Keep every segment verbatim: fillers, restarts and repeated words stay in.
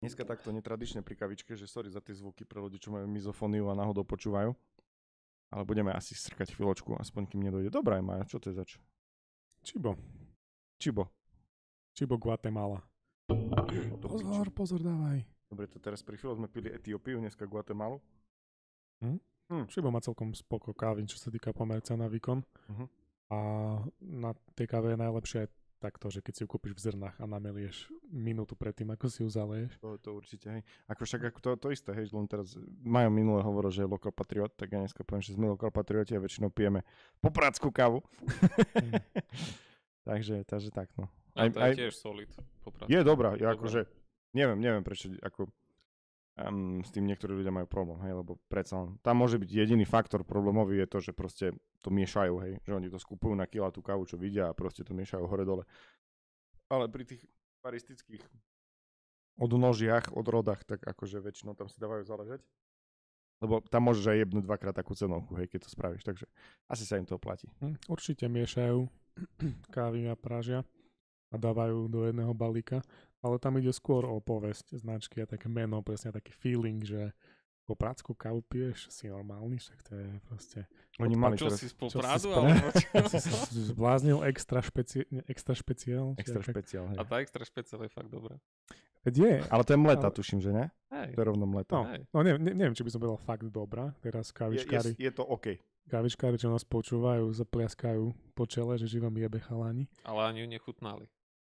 Dneska takto netradične pri kavičke, že sorry za tie zvuky pre ľudí, čo majú mizofóniu a náhodou počúvajú. Ale budeme asi strkať chvíľočku, aspoň kým nedojde. Dobrá, Maja, čo to je zač? Čibo. Čibo. Čibo Guatemala. Pozor, pozor, dávaj. Dobre, to teraz pri chvíľu sme pili Etiópiu, dneska Guatemalu. Hm? Hm. Čibo má celkom spoko kávy, čo sa týka pomer cena výkon. Uh-huh. A na tej káve je najlepšie aj takto, že keď si ju kúpiš v zrnách a namelieš minútu predtým, ako si ju zaleješ. To, to určite, hej. Ako však ako to, to isté, hej, len teraz Majo minulé hovoril, že je local patriot, tak ja dneska poviem, že sme local patrioti a väčšinou pijeme popradskú kávu. Mm. takže, takže tak, no. A to je aj, tiež solid. Popradskú. Je dobrá, ja akože, neviem, neviem prečo, ako um, s tým niektorí ľudia majú problém, hej, lebo predsa len, tam môže byť jediný faktor problémový je to, že proste to miešajú, hej, že oni to skupujú na kila tú kávu, čo vidia a proste to miešajú hore-dole. Ale pri tých baristických odnožiach, odrodách, tak akože väčšinou tam si dávajú záležať. Lebo tam môžeš aj jebnúť dvakrát takú cenovku, hej, keď to spravíš, takže asi sa im to oplatí. Hm, určite miešajú kávy a pražia a dávajú do jedného balíka, ale tam ide skôr o povesť značky a také meno, presne taký feeling, že po prácku kávu piješ, si normálny, však to je proste... Oni mali čo teraz... si spol prádu, si alebo čo? Si sa zbláznil extra, špeci... extra špeciál? Extra špeciál, hej. A tá extra špeciál je fakt dobrá. Veď je. Ale to je mleta, ale... tuším, že ne? Hej. To je rovno mleta. No, no neviem, neviem, či by som povedal fakt dobrá. Teraz kávičkári... Je, je, je to OK. Kávičkári, čo nás počúvajú, zapliaskajú po čele, že živom jebe chalani. Ale ani ju nechutnali.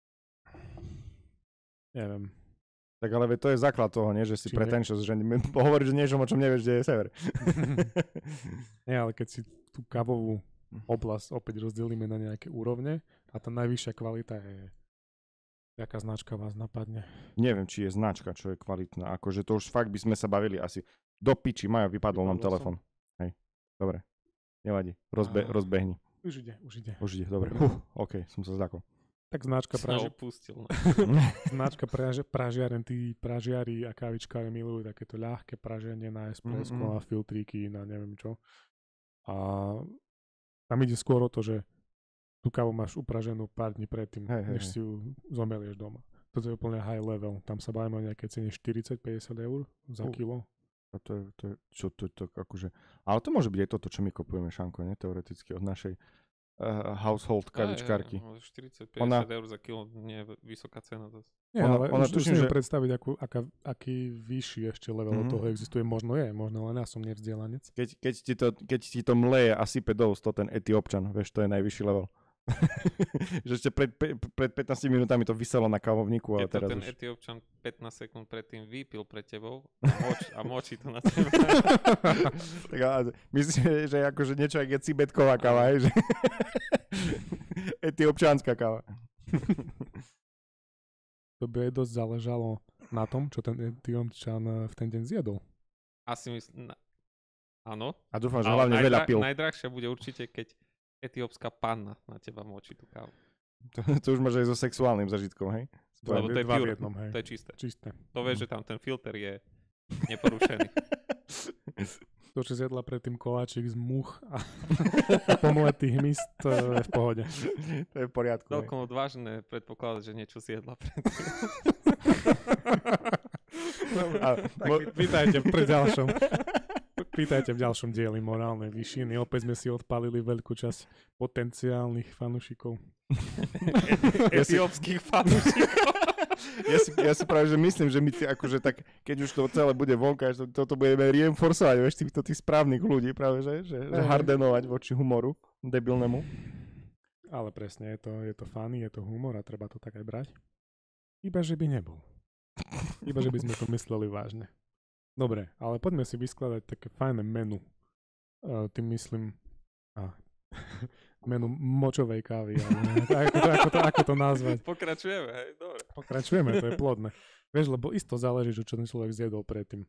Neviem. Tak ale to je základ toho, nie? Že si pretentious, že hovoríš o niečom, o čom nevieš, kde je sever. Nie, ale keď si tú kávovú oblasť opäť rozdelíme na nejaké úrovne a tá najvyššia kvalita je... Jaká značka vás napadne? Neviem, či je značka, čo je kvalitná. Akože to už fakt by sme sa bavili asi. Do piči, Majo, vypadol nám telefon. Hej, dobre. Nevadí, Rozbe- rozbehni. Už ide, už ide. Už ide, dobre. Uh, OK, som sa zľakol. Tak značka praži... pustil. značka praži... pražiaren, tí pražiari a kávičkári milujú takéto ľahké praženie na espresso mm-hmm. a filtríky na neviem čo. A tam ide skôr o to, že tú kávu máš upraženú pár dní predtým, hey, hey, než hey. si ju zomelieš doma. Toto je úplne high level. Tam sa bavíme o nejakej cene štyridsať päťdesiat eur za uh. kilo. A to je, to je, čo to je to akože... Ale to môže byť aj toto, čo my kupujeme, Šanko, ne? Teoreticky od našej uh, household kavičkárky. štyridsať päťdesiat ona... eur za kilo nie je vysoká cena zase. Nie, ona, ale ona už tuším, že... predstaviť, akú, aká, aký vyšší ešte level mm-hmm. od toho existuje. Možno je, možno len ja som nevzdelanec. Keď, keď, ti to, keď ti to mleje a sype do úst, to ten Etiópčan, vieš, to je najvyšší level. Že ešte pred, pred pätnástimi minútami to vyselo na kávovníku. Keď ale teraz to ten už... Etiópčan pätnásť sekúnd predtým vypil pred tebou a, moč, a močí to na teba. Tak ale myslím, že akože niečo aj je cibetková káva, že etiópčanská káva. To by aj dosť záležalo na tom, čo ten Etiópčan v ten deň zjedol. Asi myslím, na... áno. A dúfam, že hlavne najdra- veľa pil. Najdrahšia bude určite, keď etiópska panna na teba močí tú kávu. To, to už máš aj so sexuálnym zažitkom, hej? Lebo to je pure, jednom, hej. To je čisté. čisté. To vieš, že tam ten filter je neporušený. To, čo zjedla predtým koláčik z much a, a pomletý hmyz, to je v pohode. To je v poriadku. Celkom odvážne predpokladať, že niečo si jedla predtým. A, mo, vítajte pri ďalšom. Vítajte v ďalšom dieli Morálnej vyšiny. Opäť sme si odpálili veľkú časť potenciálnych fanúšikov. Etiópskych fanúšikov. Ja si, ja si práve, že myslím, že my t- akože tak, keď už to celé bude vonka, že to, toto budeme reinforcovať, vieš, týchto tých správnych ľudí, práve, že, že, že hardenovať voči humoru debilnému. Ale presne, je to, je to funny, je to humor a treba to tak aj brať. Iba, že by nebol. Iba, že by sme to mysleli vážne. Dobre, ale poďme si vyskladať také fajné menu. Uh, tým myslím uh, menu močovej kávy. Ale, ako, to, ako, to, ako to nazvať? Pokračujeme, hej, dobre. Pokračujeme, to je plodné. Vieš, lebo isto záleží, čo ten človek zjedol predtým.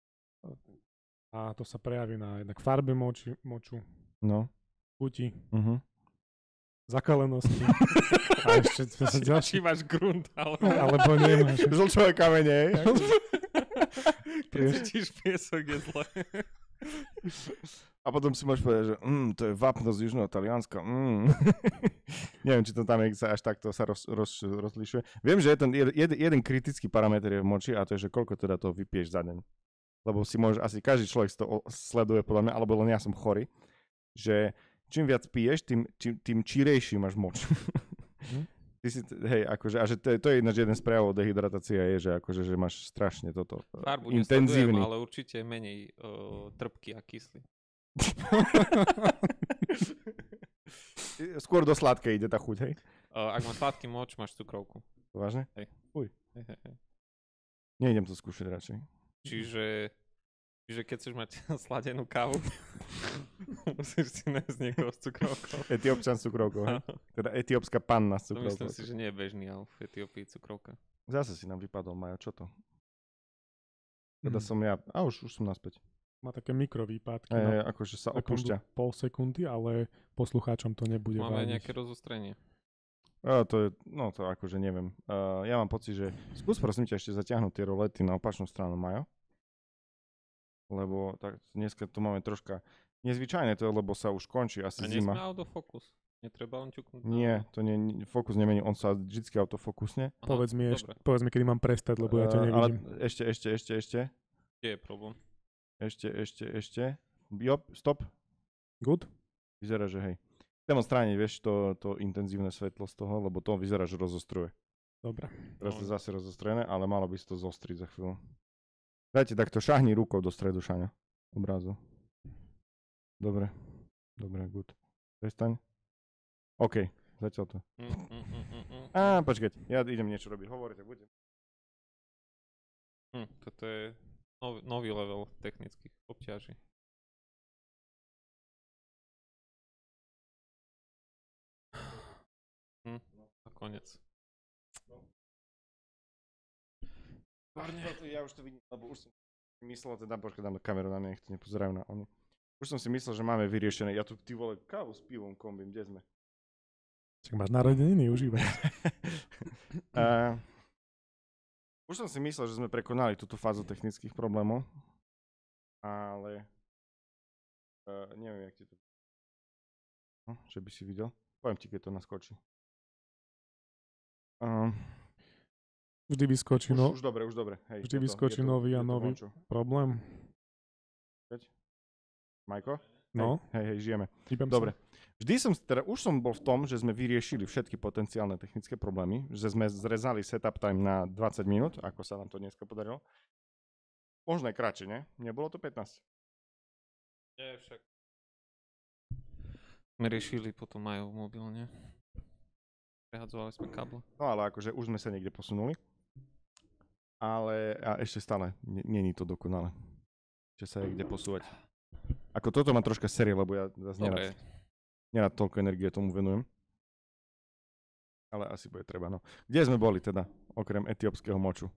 A to sa prejaví na jednak farbe moči, moču, no. chuti, uh-huh. zakalenosti. A ešte ďalší... Či máš grunt, alebo... alebo nemáš. Žlčové kamene, keď cítiš piesok, je zle. A potom si môžeš povedať, že mm, to je vápno z Južného Talianska. Mm. Neviem, či to tam je, sa až takto sa roz, roz, rozlišuje. Viem, že je ten jed, jeden kritický parameter je v moči a to je, že koľko teda toho vypiješ za deň. Lebo si môže, asi každý človek to sleduje podľa mňa, alebo len ja som chorý, že čím viac piješ, tým, tým, tým čírejší máš moč. Hm? Ty si, hej, akože, a že to, to je ináč jeden z prejavov dehydratácie je, že akože, že máš strašne toto Farbu intenzívny. ale určite menej uh, trpký a kyslý. Skôr do sladkej ide tá chuť, hej? Uh, ak má sladký moč, máš cukrovku. Vážne? Hej. Uj. Hej, hej, hej. Nejdem to skúšať radšej. Čiže, čiže keď chceš mať sladenú kávu, musíš si nájsť niekoho s cukrovkou. Etiópčan s cukrovkou, hej? Teda etiópska panna s To cukrovkou. myslím si, že nie je bežný, ale v Etiópii cukrovka. Zase si nám vypadol, Majo, čo to? Teda Mm. som ja, a už, už som naspäť. Má také mikrovýpadky. E, no. akože sa Sekundu, opúšťa. pol sekundy, ale poslucháčom to nebude Máme vádiť. nejaké rozostrenie. A to je, no to akože neviem. Uh, ja mám pocit, že skús prosím ťa ešte zatiahnuť tie rolety na opačnú stranu, Majo. Lebo tak dneska to máme troška nezvyčajné to, lebo sa už končí asi A nie sme zima. autofokus. Netreba len ťuknúť. na- Nie, to nie, fokus nemení, on sa vždycky autofokusne. Aha, Povedz mi, eš, dobre. povedz mi, kedy mám prestať, lebo ja ťa Eh, ale nevidím. ešte, ešte, ešte, ešte. Kde je problém? Ešte, ešte, ešte. Jop, stop. Good? Vyzerá, že hej. Chcem odstrániť, vieš, to, to intenzívne svetlo z toho, lebo to vyzerá, že rozostruje. Dobre. Teraz No. je zase rozostrené, ale malo by si to zostriť za chvíľu. Dajte takto, šahni rukou do stredu, Šaňa. Obrazu. Dobre. Dobre, good. Prestaň. OK, zatiaľ to. Mm, mm, mm, mm, mm. Á, počkať, ja idem niečo robiť. Hovorite, budete. Hm, toto je nov, nový level technických obťaží. Hm, a konec. Ja už to vidím, lebo už som myslel, teda počkaj, dám kameru na mňa, nech to nepozerajú na oni. Už som si myslel, že máme vyriešené. Ja tu, ty vole, kávu s pivom kombím, kde sme? Čak máš narodeniny, užívaj. uh, už som si myslel, že sme prekonali túto fázu technických problémov, ale uh, neviem, jak ti to... No, že by si videl? Poviem ti, keď to naskočí. Uh, Vždy vyskočí už, no, už dobre, už dobre. Hej, vždy je to- vyskočí je to- nový a je to nový vončo. problém. Majko? No, Hej, hej, hej, žijeme. hýbem Dobre. Vždy som, teda už som bol v tom, že sme vyriešili všetky potenciálne technické problémy, že sme zrezali setup time na dvadsať minút, ako sa nám to dneska podarilo. Možno aj kratšie, ne? Nebolo to pätnásť? Nie, však. My riešili potom majú mobilne. Prehadzovali sme káble. No ale akože už sme sa niekde posunuli. Ale a ešte stále n- není to dokonale. Ešte sa je kde posúvať. Ako toto má troška série, lebo ja zase nerad, Dobre, nerad toľko energie tomu venujem. Ale asi bude treba, no. Kde sme boli teda, okrem etiópskeho moču?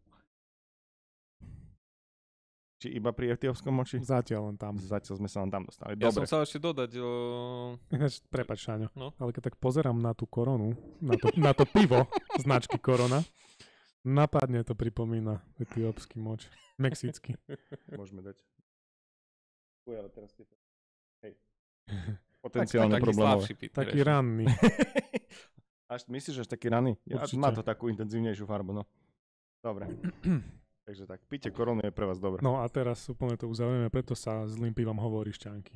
Či iba pri etiópskom moči? zatiaľ len tam. Zatiaľ sme sa len tam dostali. ja Dobre. som chcel ešte dodať, o... Ináč, prepáč, Šáňo, No. ale keď tak pozerám na tú koronu, na to, na to pivo značky Korona, napadne to pripomína etiópsky moč. Mexický. Môžeme dať. Uj, ale teraz keď... Hej. Potenciálne taký problémové. slabší Peter Taký ešte. ranný. Až myslíš, že až taký raný? Ja, Určite. má to takú intenzívnejšiu farbu, no. Dobre. Takže tak, pite koronu je pre vás dobre. No a teraz úplne to uzavrieme, preto sa zlým pivom hovorí šťanky.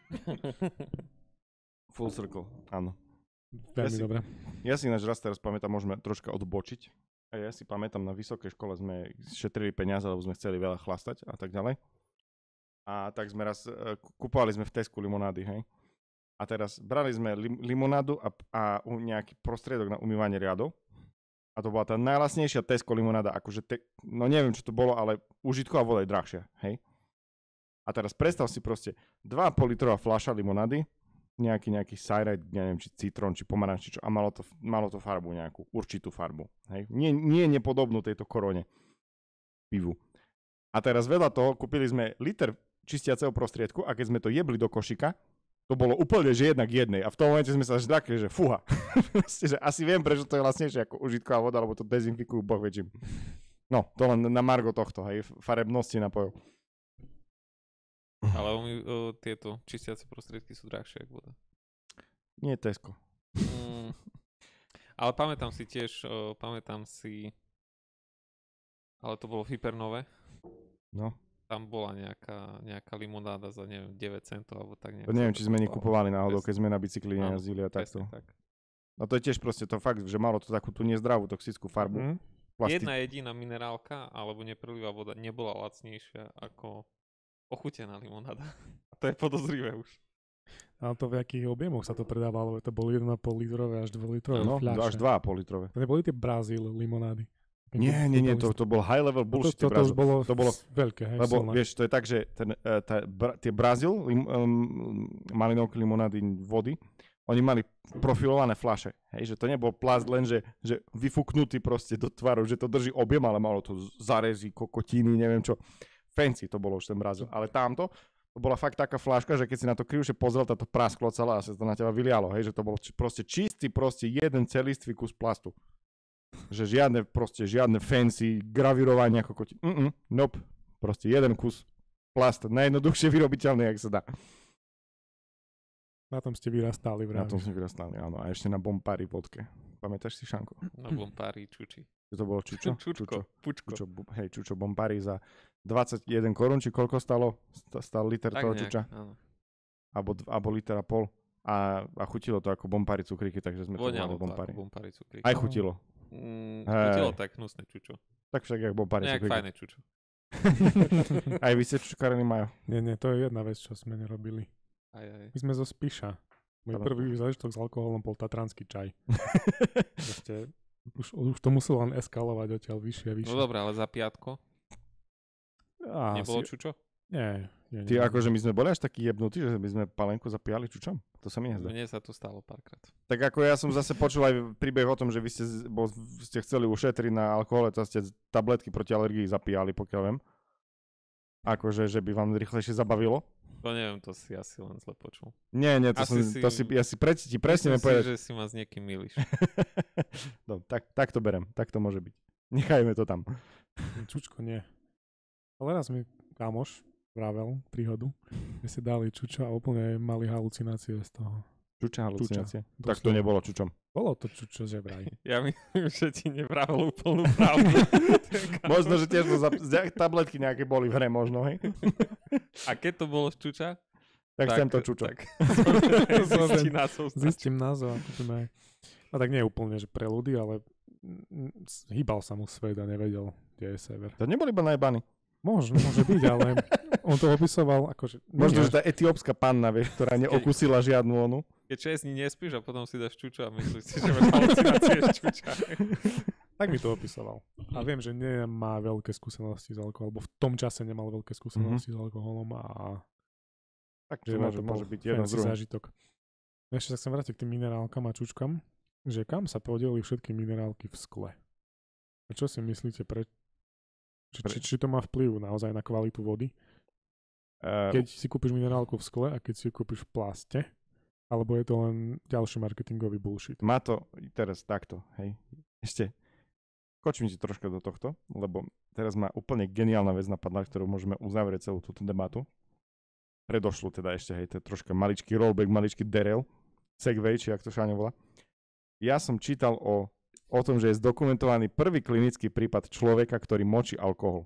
Full circle, áno. Veľmi Ja si- dobre. Ja si ináč raz teraz pamätám, môžeme troška odbočiť. A ja si pamätám, na vysokej škole sme šetrili peniaze, lebo sme chceli veľa chlastať a tak ďalej. A tak sme raz, uh, kupovali sme v Tesku limonády, hej. A teraz brali sme lim- limonádu a, a u- nejaký prostriedok na umývanie riadov. A to bola tá najlasnejšia Tesco limonáda, akože, te- no neviem, čo to bolo, ale užitková voda je drahšia, hej. A teraz predstav si proste dva a pol litrová fľaša limonády, nejaký, nejaký sajrajt, neviem, či citrón, či pomaranč, či čo, a malo to, malo to farbu nejakú, určitú farbu, hej. Nie, nie nepodobnú tejto korone pivu. A teraz vedľa toho kúpili sme liter čistiaceho prostriedku a keď sme to jebli do košika, to bolo úplne, že jednak jednej. A v tom momente sme sa až takli, že fúha. Proste, že asi viem, prečo to je vlastnejšie ako užitková voda, lebo to dezinfikujú boh väčším. No, to len na margo tohto, hej, farebnosti napojov. Ale oni, uh, tieto čistiace prostriedky sú drahšie, ako voda. Nie Tesco. Mm. Ale pamätám si tiež, uh, pamätám si, ale to bolo v Hypernove. No. Tam bola nejaká, nejaká limonáda za, neviem, deväť centov, alebo tak nejak. To neviem, či sme nekupovali náhodou, keď sme na bicykli Áno, nejazdili a takto. tak. No to je tiež proste to fakt, že malo to takú tú nezdravú toxickú farbu. Mm. Plasti- Jedna jediná minerálka, alebo neprelivá voda, nebola lacnejšia ako ochutená limonáda. A to je podozrivé už. Ale to v akých objemoch sa to predávalo? To boli jeden a pol litrové až dva litrové No, fľaše. až dva a pol litrové. To neboli tie Brazíl limonády. Nie, nie, nie, to, to bol high level bullshit. To, to, to už bolo, to bolo veľké, hej, lebo silné. vieš, to je tak, že ten, uh, tá, bra, tie Brazil, lim, um, malinovky, limonády, vody, oni mali profilované fľaše, hej, že to nebol plast len, že, že vyfúknutý proste do tvaru, že to drží objem, ale malo to zarezy, kokotiny, neviem čo. Fancy to bolo už ten Brazil, ale tamto, to bola fakt taká fľaška, že keď si na to krivšie pozrel, táto prasklo celá a sa to na teba vylialo, hej, že to bol či, proste čistý, proste jeden celistvý kus plastu. Že žiadne, proste žiadne fancy gravírovanie ako koti. Mm-mm, nope. Proste jeden kus plast. Najjednoduchšie vyrobiteľný, jak sa dá. Na tom ste vyrastali Na tom vraj. sme vyrastali, áno. A ešte na Bompári vodke. Pamätáš si, Šanko? Na Bompári čuči. Že to bolo Čučo? Čučko, Pučko. Čučo, bu- hej, Čučo Bompári za dvadsaťjeden korún, či koľko stalo? Sta- Stal liter Tak toho nejak, Čuča? áno. Abo, d- abo liter a pol. A, a chutilo to ako Bompári cukríky, takže sme to volali Voňalo to Bompári. ako Bompári cukríky. Aj chutilo. Mm, Hej. chutilo tak hnusné čučo. Tak však jak Bompári Nejak cukríky. fajné čučo. Aj vy ste čučkarení majú. Nie, nie, to je jedna vec, čo sme nerobili. Aj, aj. My sme zo Spiša. Môj Áno. prvý zážitok s alkoholom bol tatranský čaj. Proste, už, už to muselo len eskalovať odtiaľ vyššie a vyššie. No dobré, ale za piatko Á, nebolo si- čučo? Nie, nie, nie. Ty akože my sme boli až takí jebnutí, že my sme palenku zapíjali čučom? To sa mi nezdá. Mne sa to stalo párkrát. Tak ako ja som zase počul aj príbeh o tom, že vy ste, z- bo, ste chceli ušetriť na alkohole, to ste tabletky proti alergii zapíjali, pokiaľ viem. Akože, že by vám rýchlejšie zabavilo. To neviem, to si asi len zle počul. Nie, nie, to, som, Asi si- to si, ja si pre, ti presne Myslím viem si, povedať. že si ma s niekým milíš. No, tak, tak to berem, tak to môže byť. Nechajme to tam. Čučko nie. Ale raz mi kamoš vravel príhodu, že si dali čučo a úplne mali halucinácie z toho. Čuča halucinácie. Čuča, Tak to doslova. nebolo čučom. Bolo to čučo, že vraj. Ja myslím, že ti nevravil úplnú pravdu. Možno, že tiež to za, z- tabletky nejaké boli v hre, možno, hej? A keď to bolo z čuča, Tak, chcem to čučo. Tak zistí názov. Zistím názov a kúpim aj. No tak nie úplne, že pre ľudí, ale mm, s- hýbal sa mu svet a nevedel, kde je sever. To neboli iba najbany. Možno, môže byť, ale on to opisoval akože... Možno, nie, že tá etiópska panna, vieš, ktorá neokusila žiadnu onu. Keď šesť dní nespíš a potom si dáš čučo a myslíš si, že máš halucinácie z čuča. Tak mi to opisoval. A viem, že nemá veľké skúsenosti s alkoholom, alebo v tom čase nemal veľké skúsenosti mm-hmm. s alkoholom a Tak že to môže, to môže bol byť jedno z fancy druhým. zážitok. Ešte sa chcem vrátiť k tým minerálkam a čučkam, že kam sa podeli všetky minerálky v skle. A čo si myslíte, pre... či, Pre- či, či to má vplyv naozaj na kvalitu vody? Uh, Keď si kúpiš minerálku v skle a keď si ju kúpiš v plaste, alebo je to len ďalší marketingový bullshit? Má to teraz takto, hej. Ešte kočím ti troška do tohto, lebo teraz má úplne geniálna vec napadla, ktorú môžeme uzavrieť celú túto debatu. Predošlu teda ešte, hej, to je troška maličký rollback, maličký derail, segway, či jak to Šáňo volá. Ja som čítal o, o tom, že je zdokumentovaný prvý klinický prípad človeka, ktorý močí alkohol.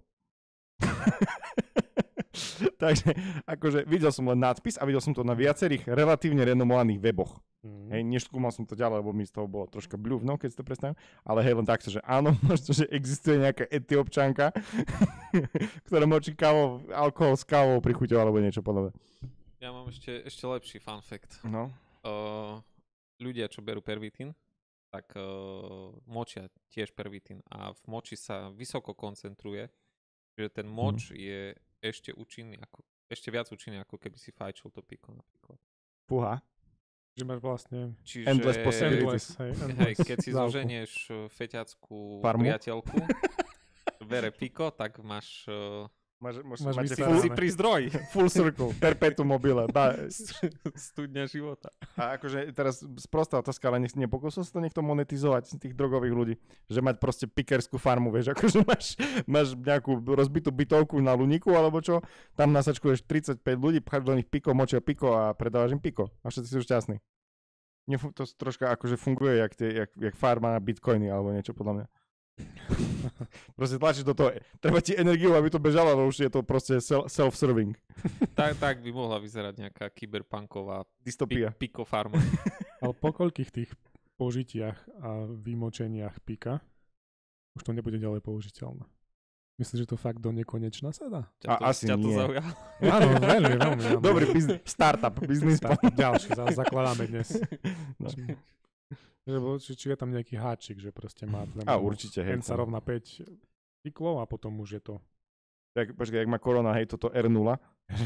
Takže, akože videl som len nadpis a videl som to na viacerých relatívne renomovaných weboch. Mm. Hej, neskúmal som to ďalej, lebo mi z toho bolo troška bľúvno, keď si to predstavím. Ale hej, len takto, že áno, možno, že existuje nejaká etiópčanka, ktorá močí kávo, alkohol s kávou pri chuťou alebo niečo podobné. Ja mám ešte, ešte lepší fun fact. No. Uh, ľudia, čo berú pervitín, tak uh, močia tiež pervitín a v moči sa vysoko koncentruje, že ten moč mm. je ešte účinný, ako, ešte viac účinný, ako keby si fajčil to piko napríklad. Fúha. Že máš vlastne Čiže, Endless possibilities. endless, hej, hej, endless keď si dávku. zoženieš uh, feťackú Farmu? priateľku, bere piko, tak máš uh, Máš, môž, Máš máte vyserané. Si pri zdroj. full circle, perpetuum mobile. Dá, Studňa života. a akože teraz sprostá otázka, ale nech, nepokúsil sa to niekto monetizovať z tých drogových ľudí, že mať proste pikerskú farmu, vieš, akože máš, máš nejakú rozbitú bytovku na Luníku, alebo čo, tam nasačkuješ tridsaťpäť ľudí, pcháš do nich piko, močia piko a predávaš im piko a všetci sú šťastní. Nefú, to troška akože funguje jak, tie, jak, jak farma na bitcoiny alebo niečo podľa mňa. Proste tlačíš do toho, treba ti energiu, aby to bežalo, ale už je to proste self-serving. tak, tak by mohla vyzerať nejaká kyberpunková Dystopia. pi- piko farma. Ale po koľkých tých požitiach a vymočeniach pika už to nebude ďalej použiteľné. Myslíš, že to fakt do nekonečna sa dá? Ťa A to, asi ťa to nie. zaujalo? Áno, veľmi, veľmi. Áno. Dobrý biznis, startup, biznis. Startup ďalší, zase zakladáme dnes. No. Že, bol- či, či je tam nejaký háčik, že proste má tam A určite, hej. N sa rovná päť cyklov a potom už je to. Tak, počkaj, jak má korona, hej, toto er nula.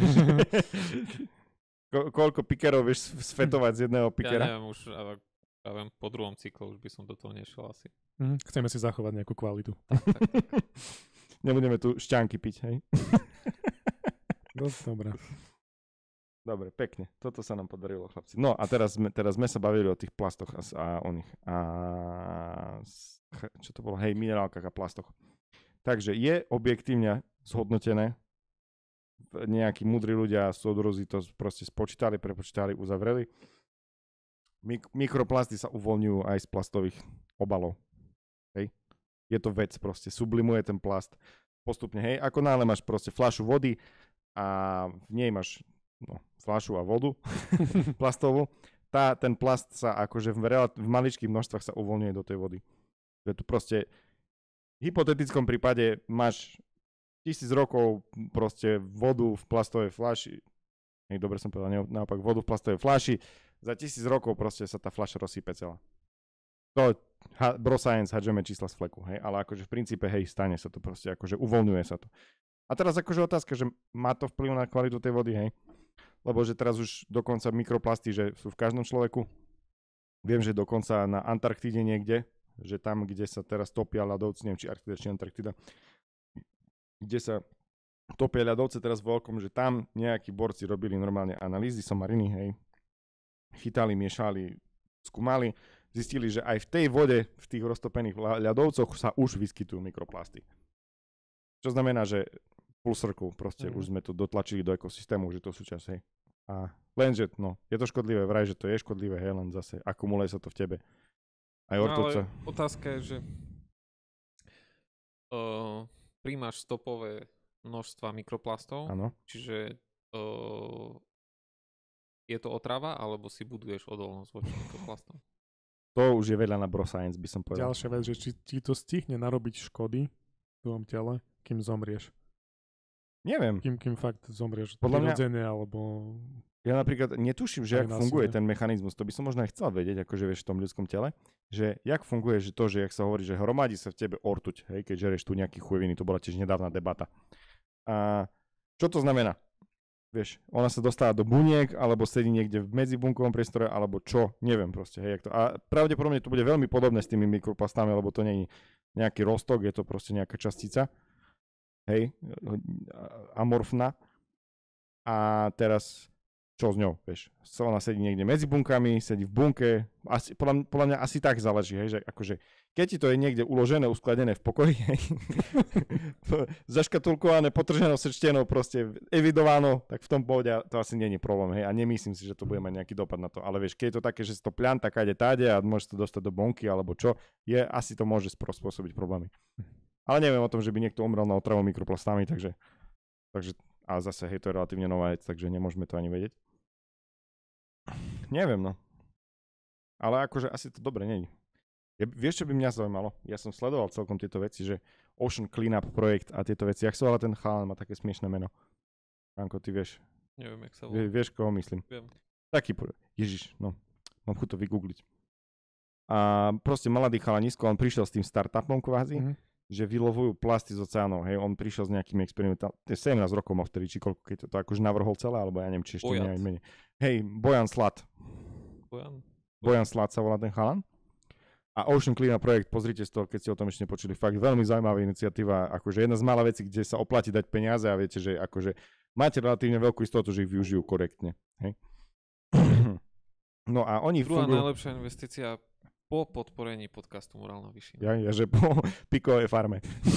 Ko- koľko pikerov vieš sfetovať z jedného Ja pikera? neviem, už ale, ja viem, po druhom cyklu už by som do toho nešiel asi. Mhm, Chceme si zachovať nejakú kvalitu. Nebudeme tu šťanky piť, hej? Dosť dobré. Dobre, pekne. Toto sa nám podarilo, chlapci. No a teraz sme, teraz sme sa bavili o tých plastoch a, s- a o nich. A s- ch- čo to bolo? Hej, minerálkach a plastoch. Takže je objektívne zhodnotené, v- nejakí múdri ľudia, súdruzi to proste spočítali, prepočítali, uzavreli. Mik- mikroplasty sa uvoľňujú aj z plastových obalov. Hej. Je to vec proste, sublimuje ten plast postupne, hej. Ako náhle máš proste fľašu vody a v nej máš no, fľašu a vodu plastovú, tá, ten plast sa akože v, relat- v maličkých množstvách sa uvoľňuje do tej vody. Že tu proste v hypotetickom prípade máš tisíc rokov proste vodu v plastovej fľaši, hej, dobre som povedal, ne, naopak vodu v plastovej fľaši, za tisíc rokov proste sa tá fľaša rozsype celá. To ha, bro science, hadžeme čísla z fleku, hej, ale akože v princípe, hej, stane sa to proste, akože uvoľňuje sa to. A teraz akože otázka, že má to vplyv na kvalitu tej vody, hej? Lebo že teraz už dokonca mikroplasty, že sú v každom človeku. Viem, že dokonca na Antarktíde niekde, že tam, kde sa teraz topia ľadovci, neviem, či Arktida, či Antarktida, kde sa topia ľadovce teraz veľkom, že tam nejakí borci robili normálne analýzy somariny, hej, chytali, miešali, skúmali, zistili, že aj v tej vode, v tých roztopených ľa- ľadovcoch sa už vyskytujú mikroplasty. Čo znamená, že full circle, proste Mhm. už sme to dotlačili do ekosystému, že to súčasť, hej. A lenže, no, je to škodlivé, vraj, že to je škodlivé, hej, len zase akumuluje sa to v tebe. Aj No, ortovca. ale otázka je, že uh, príjmaš stopové množstva mikroplastov, Áno. čiže uh, je to otrava, alebo si buduješ odolnosť voči mikroplastom? To už je veľa na bro science, by som povedal. Ďalšia vec, že či ti to stihne narobiť škody v tvojom tele, kým zomrieš. Neviem. Kým, kým fakt zomrieš Podľa mňa- prirodzene, alebo... Ja napríklad netuším, že Aj jak na funguje sebe. ten mechanizmus. To by som možno aj chcel vedieť, akože vieš v tom ľudskom tele, že jak funguje, že to, že jak sa hovorí, že hromadí sa v tebe ortuť, hej, keď žereš tu nejaký chujeviny, to bola tiež nedávna debata. A čo to znamená? Vieš, ona sa dostáva do buniek, alebo sedí niekde v medzibunkovom priestore, alebo čo, neviem proste, hej, jak to. A pravdepodobne to bude veľmi podobné s tými mikroplastami, lebo to nie je nejaký roztok, je to proste nejaká častica, hej, amorfná. A teraz čo s ňou, vieš. Ona sedí niekde medzi bunkami, sedí v bunke, asi, podľa, podľa mňa asi tak záleží, hej, že akože, keď ti to je niekde uložené, uskladené v pokoji, hej, zaškatulkované, potrženou srčtenou, proste evidováno, tak v tom pohode to asi nie je problém, hej, a nemyslím si, že to bude mať nejaký dopad na to, ale vieš, keď je to také, že si to pľanta kade táde a môžeš to dostať do bonky, alebo čo, je, asi to môže spro- spôsobiť problémy. Ale neviem o tom, že by niekto umrel na otravu mikroplastami, takže, takže, a zase, hej, to je relatívne nová vec, takže nemôžeme to ani vedieť. Neviem, no. Ale akože asi to dobre nie je. Ja, vieš, čo by mňa zaujímalo? Ja som sledoval celkom tieto veci, že Ocean Cleanup projekt a tieto veci. Jak sa volá ten chalan, má také smiešné meno. Franko, ty vieš. Neviem, jak sa Vie, volá. vieš, koho myslím. Viem. Taký, pro- Ježiš, no. Mám chuť to vygoogliť. A proste mladý chalanisko, on prišiel s tým startupom kvázi, Mhm. že vylovujú plasty z oceánov. Hej, on prišiel s nejakými experimentálnymi, sedemnásť rokov mal vtedy, či koľko, keď to, to akože navrhol celé, alebo ja neviem, či ešte Bojat. nie aj menej. Hej, Bojan Slat. Bojan? Bojan Slat sa volá ten chalan. A Ocean Cleanup projekt, pozrite si to, keď ste o tom ešte nepočuli, fakt veľmi zaujímavá iniciatíva, akože jedna z mála vecí, kde sa oplatí dať peniaze a viete, že akože máte relatívne veľkú istotu, že ich využijú korektne. Hej? No a oni Druhá fungujú... najlepšia investícia po podporení podcastu Morálna vyššina. Ja, ja, že po pikovej farme.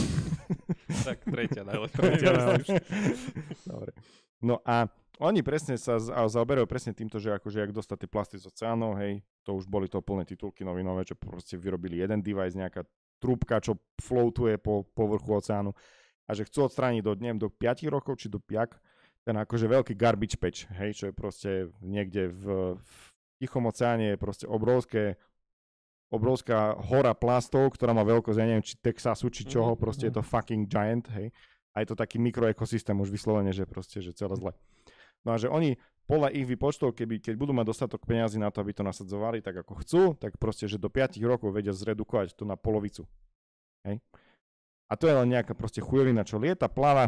Tak tretia najlepšia. Tretia najlepšia. Dobre. No a oni presne sa zaoberajú presne týmto, že akože jak dostať tie plasty z oceánov, hej, to už boli to plné titulky novinové, čo proste vyrobili jeden device, nejaká trúbka, čo floatuje po povrchu oceánu a že chcú odstrániť do, neviem, do päť rokov, či do piak, ten akože veľký garbage patch, hej, čo je proste niekde v, v Tichom oceáne je proste obrovské obrovská hora plastov, ktorá má veľkosť, ja neviem, či Texasu, či čoho, proste je to fucking giant, hej. A je to taký mikroekosystém už vyslovene, že proste, že celé zle. No a že oni podľa ich výpočtov, keby, keď budú mať dostatok peňazí na to, aby to nasadzovali tak, ako chcú, tak proste, že do päť rokov vedia zredukovať to na polovicu. Hej. A to je len nejaká proste chujovina, čo lieta, pláva,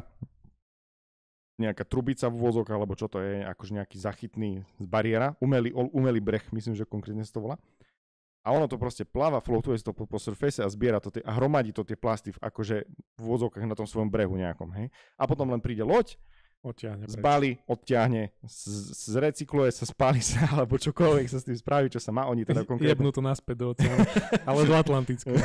nejaká trubica v úvozok, alebo čo to je, akože nejaký zachytný z bariéra, umelý, umelý breh, myslím, že konkrétne sa to volá. A ono to proste pláva, floatuje to po, po surface a zbiera to tie, a hromadí to tie plasty v, akože v úvodzokách na tom svojom brehu nejakom, hej. A potom len príde loď, Odtiahne zbali, odtiahne, z- zrecykluje sa, spáli sa, alebo čokoľvek sa s tým spraví, čo sa má. Oni teda konkrétne... Jebnú to naspäť do oceánu, ale do Atlantického.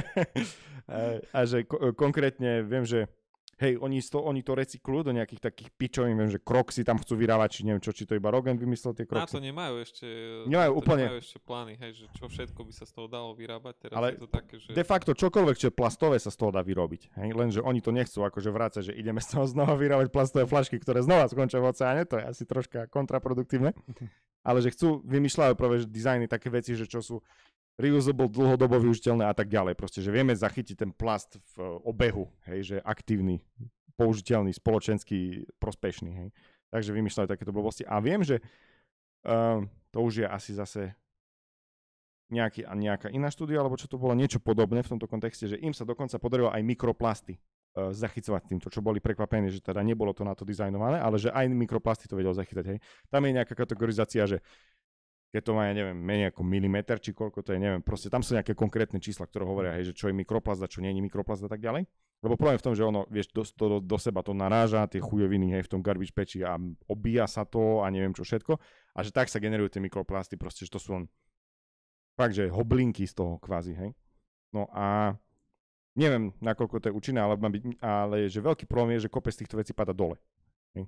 a, a že ko- konkrétne viem, že hej, oni to, oni to recyklujú do nejakých takých pičovín, viem, že Crocsy tam chcú vyrábať, či neviem čo, či to iba Rogan vymyslel tie Na Crocsy. to nemajú ešte, Nemajú to úplne. nemajú ešte plány, hej, že čo všetko by sa z toho dalo vyrábať. Teraz Ale je to také, že... de facto čokoľvek, čo je plastové, sa z toho dá vyrobiť. Hej? Lenže oni to nechcú akože vrácať, že ideme z toho znova vyrábať plastové flašky, ktoré znova skončia v oceáne, to je asi troška kontraproduktívne. Ale že chcú, vymýšľajú práve dizajny také veci, že čo sú reusable, dlhodobo využiteľné a tak ďalej. Proste, že vieme zachytiť ten plast v obehu, hej, že aktívny, použiteľný, spoločenský, prospešný, hej. Takže vymýšľajú takéto blbosti. A viem, že um, to už je asi zase nejaký, nejaká iná štúdia, alebo čo to bolo, niečo podobné v tomto kontexte, že im sa dokonca podarilo aj mikroplasty uh, zachycovať týmto, čo boli prekvapení, že teda nebolo to na to dizajnované, ale že aj mikroplasty to vedelo zachytať, hej. Tam je nejaká kategorizácia, že keď to má, ja neviem, menej ako milimeter, či koľko to je, neviem, proste tam sú nejaké konkrétne čísla, ktoré hovoria, hej, že čo je mikroplast a čo nie je mikroplast a tak ďalej. Lebo problém je v tom, že ono, vieš, do, do, do seba to naráža, tie chujoviny, hej, v tom garbage patchi a obíja sa to a neviem čo všetko. A že tak sa generujú tie mikroplasty, proste, že to sú len fakt, že hoblinky z toho kvázi, hej. No a neviem, nakoľko to je účinné, ale, ale že veľký problém je, že kopec týchto vecí pada dole. Hej.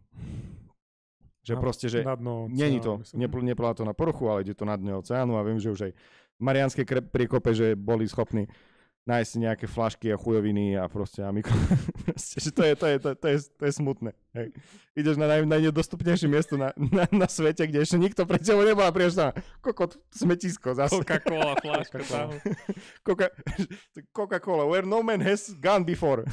Že proste, že není to, nepláva to na povrchu, ale ide to na dne oceánu a viem, že už aj v Mariánskej priekope, že boli schopní nájsť si nejaké flašky a chujoviny a proste a mikro... proste, že to je, to je, to, to je, to je smutné. Hej. Ideš na naj, najnedostupnejšie miesto na, na, na svete, kde ešte nikto pre teba nebol a prídeš tam kokot, smetisko zase. Coca-Cola flaška tam. Coca, Coca-Cola, where no man has gone before.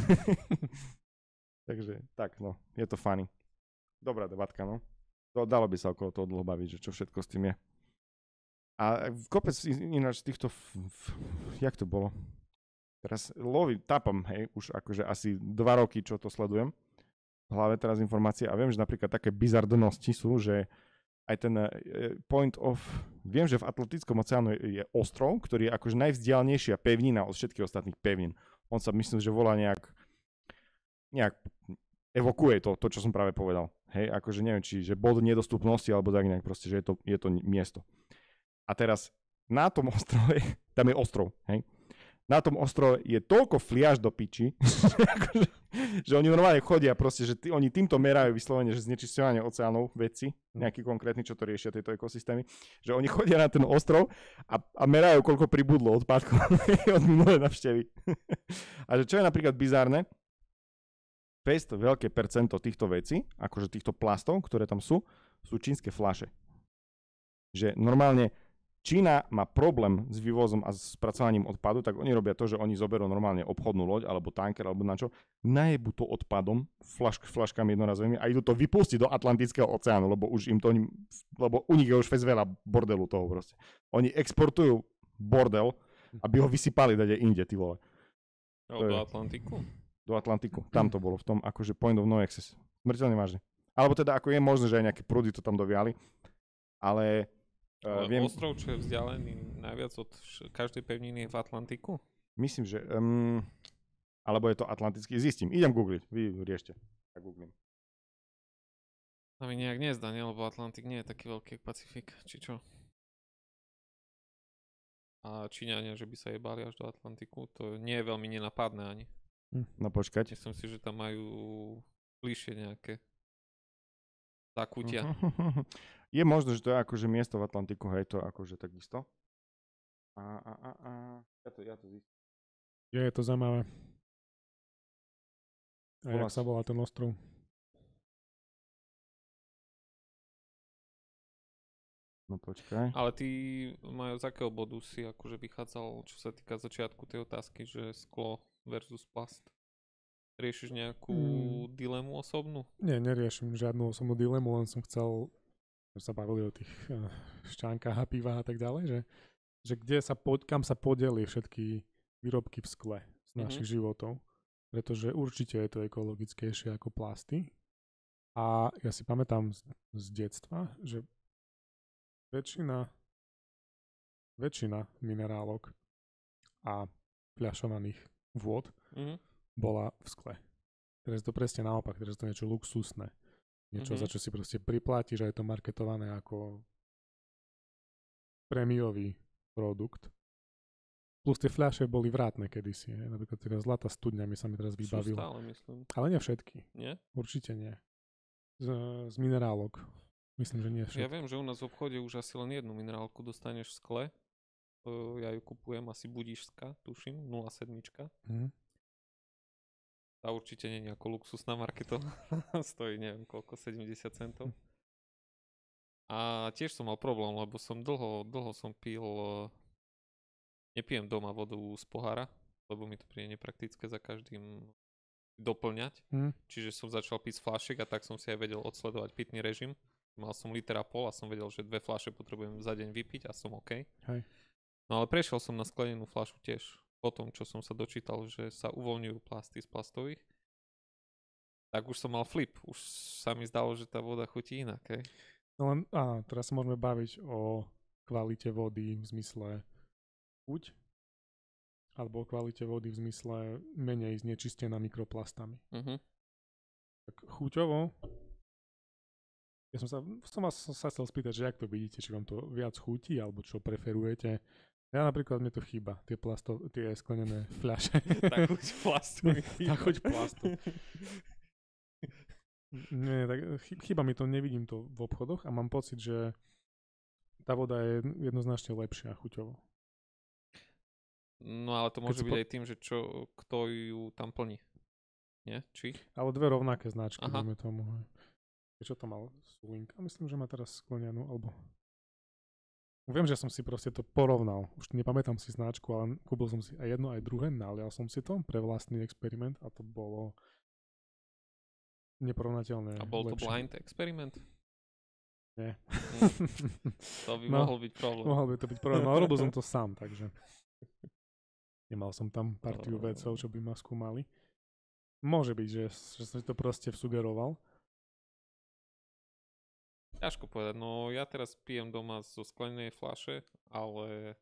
Takže tak, no, je to funny. Dobrá debatka, no. To, dalo by sa okolo toho dlho baviť, že čo všetko s tým je. A kopec ináč týchto, f, f, jak to bolo? Teraz lovím, tapam, hej, už akože asi dva roky, čo to sledujem. V hlave teraz informácie a viem, že napríklad také bizardnosti sú, že aj ten uh, point of, viem, že v Atlantickom oceánu je, je ostrov, ktorý je akože najvzdialnejšia pevnina od všetkých ostatných pevnín. On sa myslím, že volá nejak, nejak evokuje to, to, čo som práve povedal. Hej, akože neviem, či že bod nedostupnosti, alebo tak nejak proste, že je to, je to miesto. A teraz na tom ostrove, tam je ostrov, hej. Na tom ostrove je toľko fliaž do piči, akože, že oni normálne chodia proste, že tí, oni týmto merajú vyslovene, že znečisťovanie oceánov veci, nejaký konkrétny, čo to riešia tieto ekosystémy, že oni chodia na ten ostrov a, a merajú, koľko pribudlo odpadkov od minulé navštevy. A že čo je napríklad bizárne, fest veľké percento týchto vecí, akože týchto plastov, ktoré tam sú, sú čínske fľaše. Že normálne Čína má problém s vývozom a s spracovaním odpadu, tak oni robia to, že oni zoberú normálne obchodnú loď alebo tanker alebo na čo, najebu to odpadom, flašk, flaškami jednorazovými a idú to vypustiť do Atlantického oceánu, lebo už im to, lebo u nich je už fest veľa bordelu toho proste. Oni exportujú bordel, aby ho vysypali dať aj inde, ty vole. O, do Atlantiku? Do Atlantiku. Tam to bolo, v tom akože point of no access. Smrteľne vážne. Alebo teda ako je možné, že aj nejaké prúdy to tam doviali, ale Uh, Ale viem, ostrov, čo je vzdialený najviac od š- každej pevniny v Atlantiku? myslím, že... Um, alebo je to atlantický, zistím. Idem googliť, vy riešte. Ja googlím. A mi nejak nezdá, nie? Lebo Atlantik nie je taký veľký ako Pacifik, či čo? A Číňania, že by sa jebali až do Atlantiku, to nie je veľmi nenapadné ani. No počkať. Myslím si, že tam majú bližšie nejaké zakutia. Je možné, že to je akože miesto v Atlantiku, hej, to akože takisto. A, a, a, a, ja to, ja to zistím. Je, je to zaujímavé. A Volá jak sa sa- volá ten ostrov? No počkaj. Ale ty majú z akého bodu si akože vychádzal, čo sa týka začiatku tej otázky, že sklo versus plast? Riešiš nejakú Hmm. dilemu osobnú? Nie, neriešim žiadnu osobnú dilemu, len som chcel, že sa bavili o tých uh, šťánkach a pivách a tak ďalej, že, že kde sa pod, kam sa podeli všetky výrobky v skle z našich Mhm. životov. Pretože určite je to ekologickejšie ako plasty. A ja si pamätám z, z detstva, že väčšina, väčšina minerálok a fľašovaných vôd Mhm. bola v skle. Teraz je to presne naopak, teraz je to niečo luxusné. Niečo, Mhm. za čo si proste priplatíš a je to marketované ako prémiový produkt. Plus tie fľaše boli vrátne kedysi. Je. Napríklad teda zlatá studňa mi sa mi teraz Sú vybavila. stále, myslím. Ale nie všetky. Nie? Určite nie. Z, z minerálok. Myslím, že nie Ja všetky. viem, že u nás v obchode už asi len jednu minerálku dostaneš v skle. Uh, ja ju kupujem asi Budišská, tuším, nula sedem. Mhm. Tá určite nie je ako luxusná marketová. Stojí neviem koľko, sedemdesiat centov. A tiež som mal problém, lebo som dlho, dlho som pil... Uh, nepijem doma vodu z pohára, lebo mi to príde nepraktické za každým doplňať. Mhm. Čiže som začal piť z fľašiek a tak som si aj vedel odsledovať pitný režim. Mal som liter a pol a som vedel, že dve fľaše potrebujem za deň vypiť a som OK. Hej. No ale prešiel som na sklenenú fľašu tiež. Po tom, čo som sa dočítal, že sa uvoľňujú plasty z plastových, tak už som mal flip. Už sa mi zdalo, že tá voda chutí inak. Hej. No len, áno, teraz sa môžeme baviť o kvalite vody v zmysle chuť, alebo o kvalite vody v zmysle menej znečistená mikroplastami. Uh-huh. Tak chuťovo, ja som sa, som vás sa chcel spýtať, že jak to vidíte, či vám to viac chutí, alebo čo preferujete. Ja napríklad, mne to chýba, tie, plasto, tie sklenené fľaše. Tá chuť plastu mi Tá chuť plastu. Nie, tak chy- chýba mi to, nevidím to v obchodoch a mám pocit, že tá voda je jednoznačne lepšia chuťovo. No ale to Keď môže si byť po- aj tým, že čo, kto ju tam plní. Nie? Či? Ale dve rovnaké značky, Aha. dajme tomu. hej. Čo to mal? Sulinka? Myslím, že má teraz sklenenú, alebo... Viem, že som si proste to porovnal. Už nepamätám si značku, ale kúpil som si aj jedno, aj druhé, nalial som si to pre vlastný experiment a to bolo neporovnateľné A bol to lepšie. blind experiment? Nie. To by No, mohol byť problém. Mohol by to byť problém, ale robil som to sám, takže nemal som tam partiu Oh. vedcov, čo by ma skúmali. Môže byť, že, že som si to proste vsugeroval. Ťažko povedať, no ja teraz pijem doma zo sklenenej fľaše, ale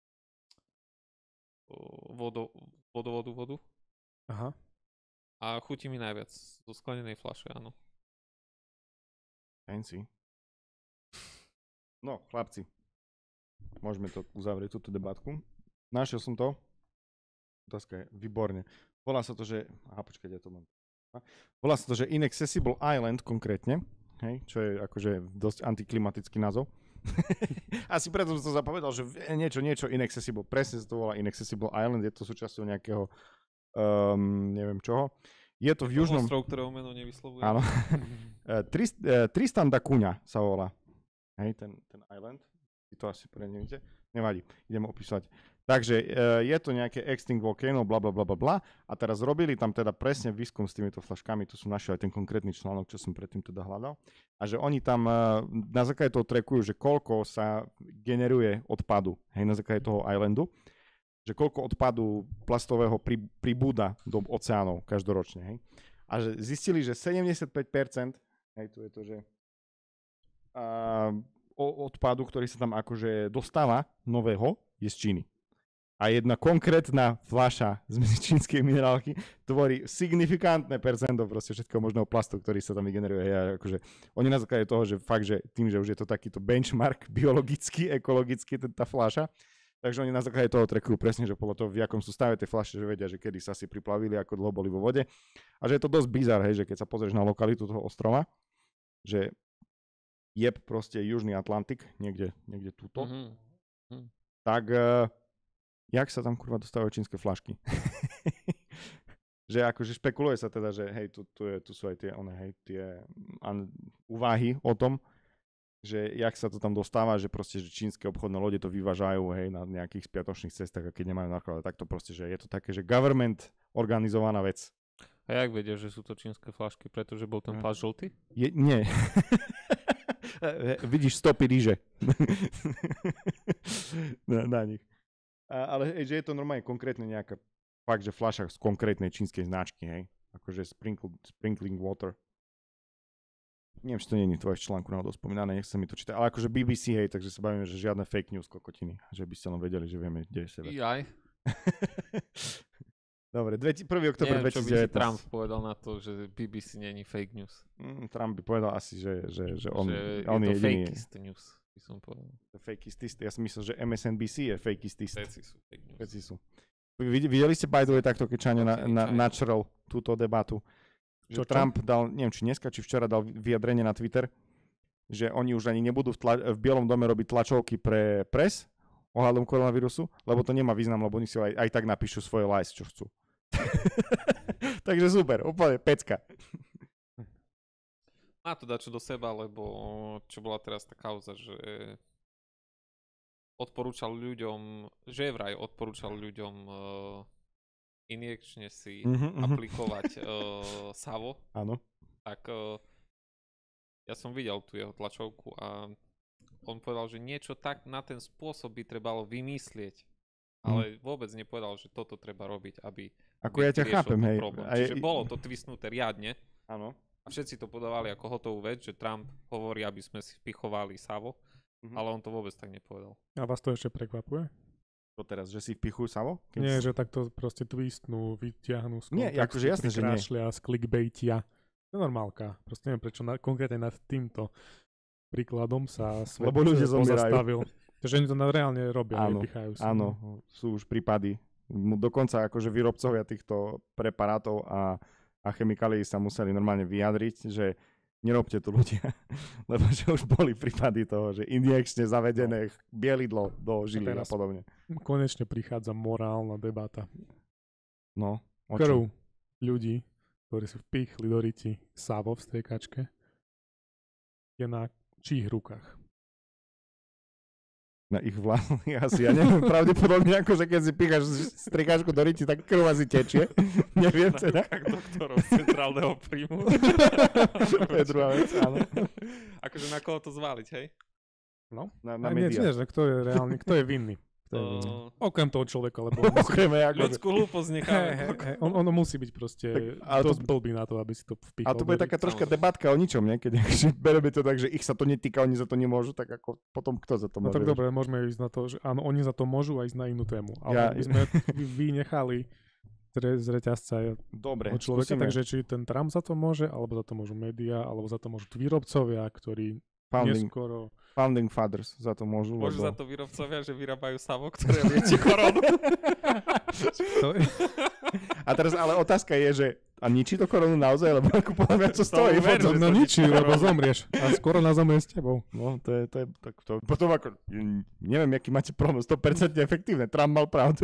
o, vodo, vodovodu vodu Aha. a chutí mi najviac zo sklenenej fľaše, áno. Fancy. No, chlapci. Môžeme to uzavrieť, túto debatku. Našiel som to. Otázka je, výborne. Volá sa to, že... Aha, počkaj, ja to mám. Volá sa to, že Inaccessible Island konkrétne. Hej, čo je akože dosť antiklimatický názov. Asi preto som to zapovedal, že niečo, niečo Inaccessible. Presne sa to volá Inaccessible Island. Je to súčasťou nejakého um, neviem čoho. Je to v južnom... Ostrov, ktorého meno nevyslovuje. Áno. Trist, uh, Tristan da Cunha sa volá. Hej, ten, ten island. Vy to asi pre nevíte. Nevadí, idem opísať. Takže uh, je to nejaké extinct volcano, bla bla bla bla bla. A teraz robili tam teda presne výskum s týmito flaškami. Tu som našiel aj ten konkrétny článok, čo som predtým teda hľadal. A že oni tam uh, na základe toho trackujú, že koľko sa generuje odpadu, hej, na základe toho islandu. Že koľko odpadu plastového pri, pribúda do oceánov každoročne, hej. A že zistili, že sedemdesiatpäť percent, hej, tu je to, že uh, odpadu, ktorý sa tam akože dostáva nového, je z Číny. A jedna konkrétna fľaša z čínskej minerálky tvorí signifikantné percento proste všetkého možného plastu, ktorý sa tam vygeneruje. Ja, akože, oni na základe toho, že fakt, že tým, že už je to takýto benchmark biologický, ekologický, tá fľaša, takže oni na základe toho trekujú presne, že podľa toho, v jakom sú stave tie fľaše, že vedia, že kedy sa si priplavili, ako dlho boli vo vode. A že je to dosť bizar, hej, že keď sa pozrieš na lokalitu toho ostrova, že je proste Južný Atlantik, niekde, niekde túto, mm-hmm. tak... Uh, jak sa tam kurva dostávajú čínske flašky. Že akože špekuluje sa teda, že hej, tu, tu, je, tu sú aj tie, one, hej, tie an, úvahy o tom, že jak sa to tam dostáva, že proste, že čínske obchodné lode to vyvážajú, hej, na nejakých spiatočných cestách, a keď nemajú nakladať, tak to proste, že je to také, že government organizovaná vec. A jak vedia, že sú to čínske flašky, pretože bol ten plášť žltý? Je, nie. Vidíš stopy ríže na, na nich. A, ale hej, že je to normálne konkrétne nejaká fakt, že fľaša z konkrétnej čínskej značky, hej. Akože sprinkle, sprinkling water. Neviem, či to nie je tvoje článku náhodou spomínané, nech sa mi to číta. Ale akože bé bé cé, hej, takže sa bavíme, že žiadne fake news kokotiny. Že by ste len vedeli, že vieme, kde je sebe. Jaj. Dobre, prvý október dvetisícdevätnásť. Neviem, čo by si Trump povedal na to, že bé bé cé není fake news. Mm, Trump by povedal asi, že, že, že on, že on je, je to jediný. fakeist news. Som Fakeistist. Ja som myslel, že em es en bí sí je fakeistist. Veci sú fake news. Veci sú. Videli ste by the way takto, keď Čaňo na, na, načrel túto debatu? Že čo, čo? Trump dal, neviem, či dneska, či včera dal vyjadrenie na Twitter, že oni už ani nebudú v, tla, v Bielom dome robiť tlačovky pre pres ohľadom koronavírusu, lebo to nemá význam, lebo oni si aj, aj tak napíšu svoje lies, čo chcú. Takže super, úplne pecka. Má to dať čo do seba, lebo čo bola teraz tá kauza, že odporúčal ľuďom, že vraj odporúčal ľuďom uh, injekčne si mm-hmm, aplikovať uh, Savo. Áno. Tak uh, ja som videl tú jeho tlačovku a on povedal, že niečo tak na ten spôsob by trebalo vymyslieť. Ale mm. vôbec nepovedal, že toto treba robiť, aby Ako ja ťa chápem, hej. Aj... Čiže bolo to twistnuté riadne. Áno. A všetci to podávali ako hotovú vec, že Trump hovorí, aby sme si vpichovali Savo, mm-hmm. ale on to vôbec tak nepovedal. A vás to ešte prekvapuje? To teraz, že si vpichujú Savo? Keď nie, si... že takto proste twistnú, vyťahnú z kontextu, nie, akože jasné, že nie. Z clickbaitia. To je normálka. Proste neviem, prečo na, konkrétne nad týmto príkladom sa svet Lebo ľudia pozastavil. Takže oni to reálne robia, áno, nepichajú sa. Áno, sú už prípady. Dokonca akože výrobcovia týchto preparátov a a chemikálií sa museli normálne vyjadriť, že nerobte to ľudia, lebo že už boli prípady toho, že injekčne zavedené bielidlo do žily a, a podobne. Konečne prichádza morálna debata. No, o Krv ľudí, ktorí si vpichli do ryti Savo v striekačke, je na čích rukách? Na ich vlastných asi, ja neviem, pravdepodobne ako, že keď si píchaš strikáčku do ryti, tak krv asi tečie. Neviem teda. Na doktorov z centrálneho príjmu. To je druhá vec, áno. Akože na koho to zvaliť, hej? No, na, na nie, nie, že kto je reálne, kto je vinný. Uh, Okrem toho človeka, lebo... Okrem ako... Ľudskú hlúposť necháme. Hey, hey, hey, on, on musí byť proste tak, dosť to... blbý na to, aby si to vpichol. A to bude taká troška debatka o ničom, nie? Keď bereme to tak, že ich sa to netýka, oni za to nemôžu, tak ako potom kto za to môže? No tak dobre, môžeme ísť na to, že áno, oni za to môžu a ísť na inú tému. Ale ja... by sme vynechali z reťazca dobre, od človeka, skúsime. Takže či ten Trump za to môže, alebo za to môžu médiá, alebo za to môžu výrobcovia, ktorí Founding. neskoro... Founding Fathers za to môžu. Môžu lebo... za to výrobcovia, že vyrábajú Savo, ktoré lieči koronu. A teraz ale otázka je, že a ničí to koronu naozaj, lebo ako podľa mňa čo stojí? Ver, no, no ničí, lebo zomrieš. A skoro na zomrie s tebou. No, to je, to je, tak to, potom ako, neviem, aký máte problém, sto percent efektívne, Trump mal pravdu.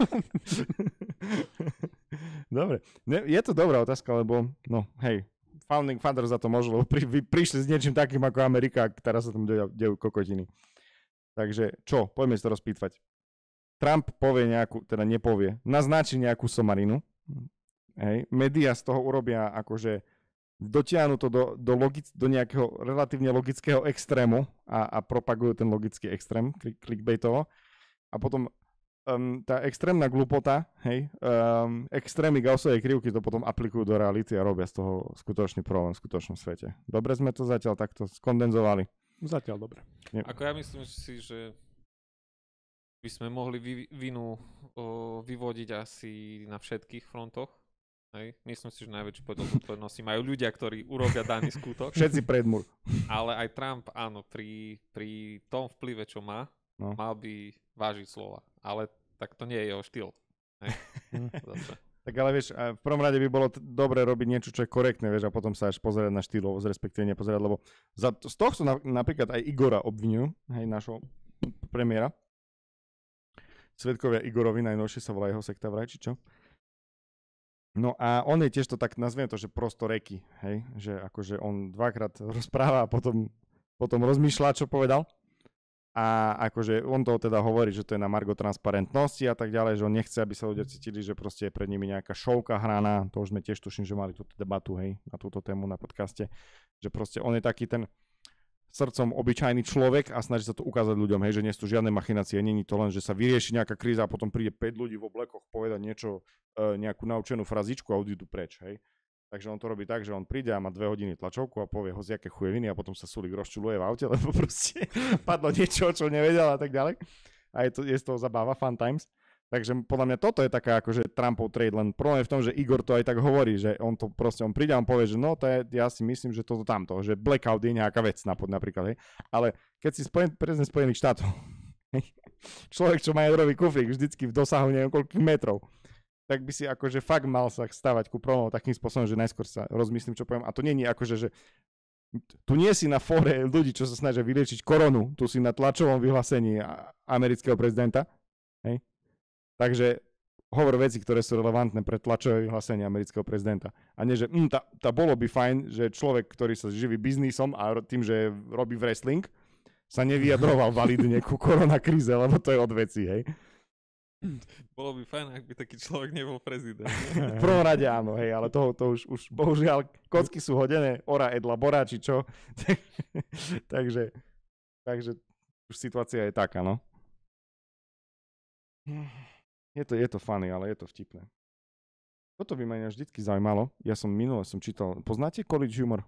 Dobre, ne, je to dobrá otázka, lebo, no, hej, Founding Fathers za to môžu, lebo pri, vy prišli s niečím takým ako Amerika, a teraz sa tam dejú, dejú kokotiny. Takže čo, poďme si to rozpýtvať. Trump povie nejakú, teda nepovie, naznačí nejakú somarinu. Hej. Média z toho urobia akože dotiahnu to do, do, logic, do nejakého relatívne logického extrému a, a propagujú ten logický extrém, klik, clickbaitovo. A potom Um, tá extrémna glupota, hej, um, extrémy Gaussovej krivky to potom aplikujú do reality a robia z toho skutočný problém v skutočnom svete. Dobre sme to zatiaľ takto skondenzovali. Zatiaľ dobre. Ako ja myslím si, že by sme mohli vy, vinu o, vyvodiť asi na všetkých frontoch. Hej. Myslím si, že najväčší podiel zodpovednosti majú ľudia, ktorí urobia daný skutok. Všetci predmur. Ale aj Trump, áno, pri, pri tom vplyve, čo má, no. mal by vážiť slova. Ale tak to nie je jeho štýl. Hej. Tak ale vieš, v prvom rade by bolo t- dobre robiť niečo, čo je korektné, vieš, a potom sa až pozerať na štýlovosť, respektíve nepozerať, lebo za, z tohto na, napríklad aj Igora obvinujú, hej, našho premiéra. Svedkovia Igorovi, najnovšie sa volá jeho sekta vraj, či čo? No a on je tiež to tak, nazviem to, že prosto reky, hej, že akože on dvakrát rozpráva a potom, potom rozmýšľa, čo povedal. A akože on to teda hovorí, že to je na margo transparentnosti a tak ďalej, že on nechce, aby sa ľudia cítili, že proste je pred nimi nejaká šovka hraná. To už sme tiež tuším, že mali túto debatu, hej, na túto tému na podcaste, že proste on je taký ten srdcom obyčajný človek a snaží sa to ukázať ľuďom, hej, že nie sú to žiadne machinácie, nie je to len, že sa vyrieši nejaká kríza a potom príde päť ľudí v oblekoch povedať niečo, e, nejakú naučenú frazičku a odídu preč, hej. Takže on to robí tak, že on príde a má dve hodiny tlačovku a povie hociaké chujeviny a potom sa Sulík rozčuluje v aute, lebo proste padlo niečo, čo nevedel a tak ďalej. A je to, je z toho zabáva, fun times. Takže podľa mňa toto je taká akože Trumpov trade, len problém je v tom, že Igor to aj tak hovorí, že on to proste, on príde a on povie, že no to je, ja si myslím, že toto tamto, že blackout je nejaká vec napríklad, hej. Ale keď si spojen, prezident Spojených štátov, človek, čo má jadrový kufrík vždycky v dosahu neviem koľkých metrov, tak by si akože fakt mal sa stavať ku problémom takým spôsobom, že najskôr sa rozmyslím, čo poviem. A to nie je akože, že tu nie si na fóre ľudí, čo sa snažia vyliečiť koronu, tu si na tlačovom vyhlásení amerického prezidenta, hej. Takže hovor veci, ktoré sú relevantné pre tlačové vyhlásenie amerického prezidenta. A nie, že hm, tá, tá bolo by fajn, že človek, ktorý sa živí biznisom a tým, že robí wrestling, sa nevyjadroval validne ku koronakríze, lebo to je od veci, hej. Bolo by fajn, ak by taký človek nebol prezident. V prvom rade áno, hej, ale toho to už, už bohužiaľ, kocky sú hodené, ora et labora, či čo. takže, takže už situácia je taká, no. Je to, je to funny, ale je to vtipné. Toto by ma vždycky zaujímalo. Ja som minule som čítal. Poznáte College Humor?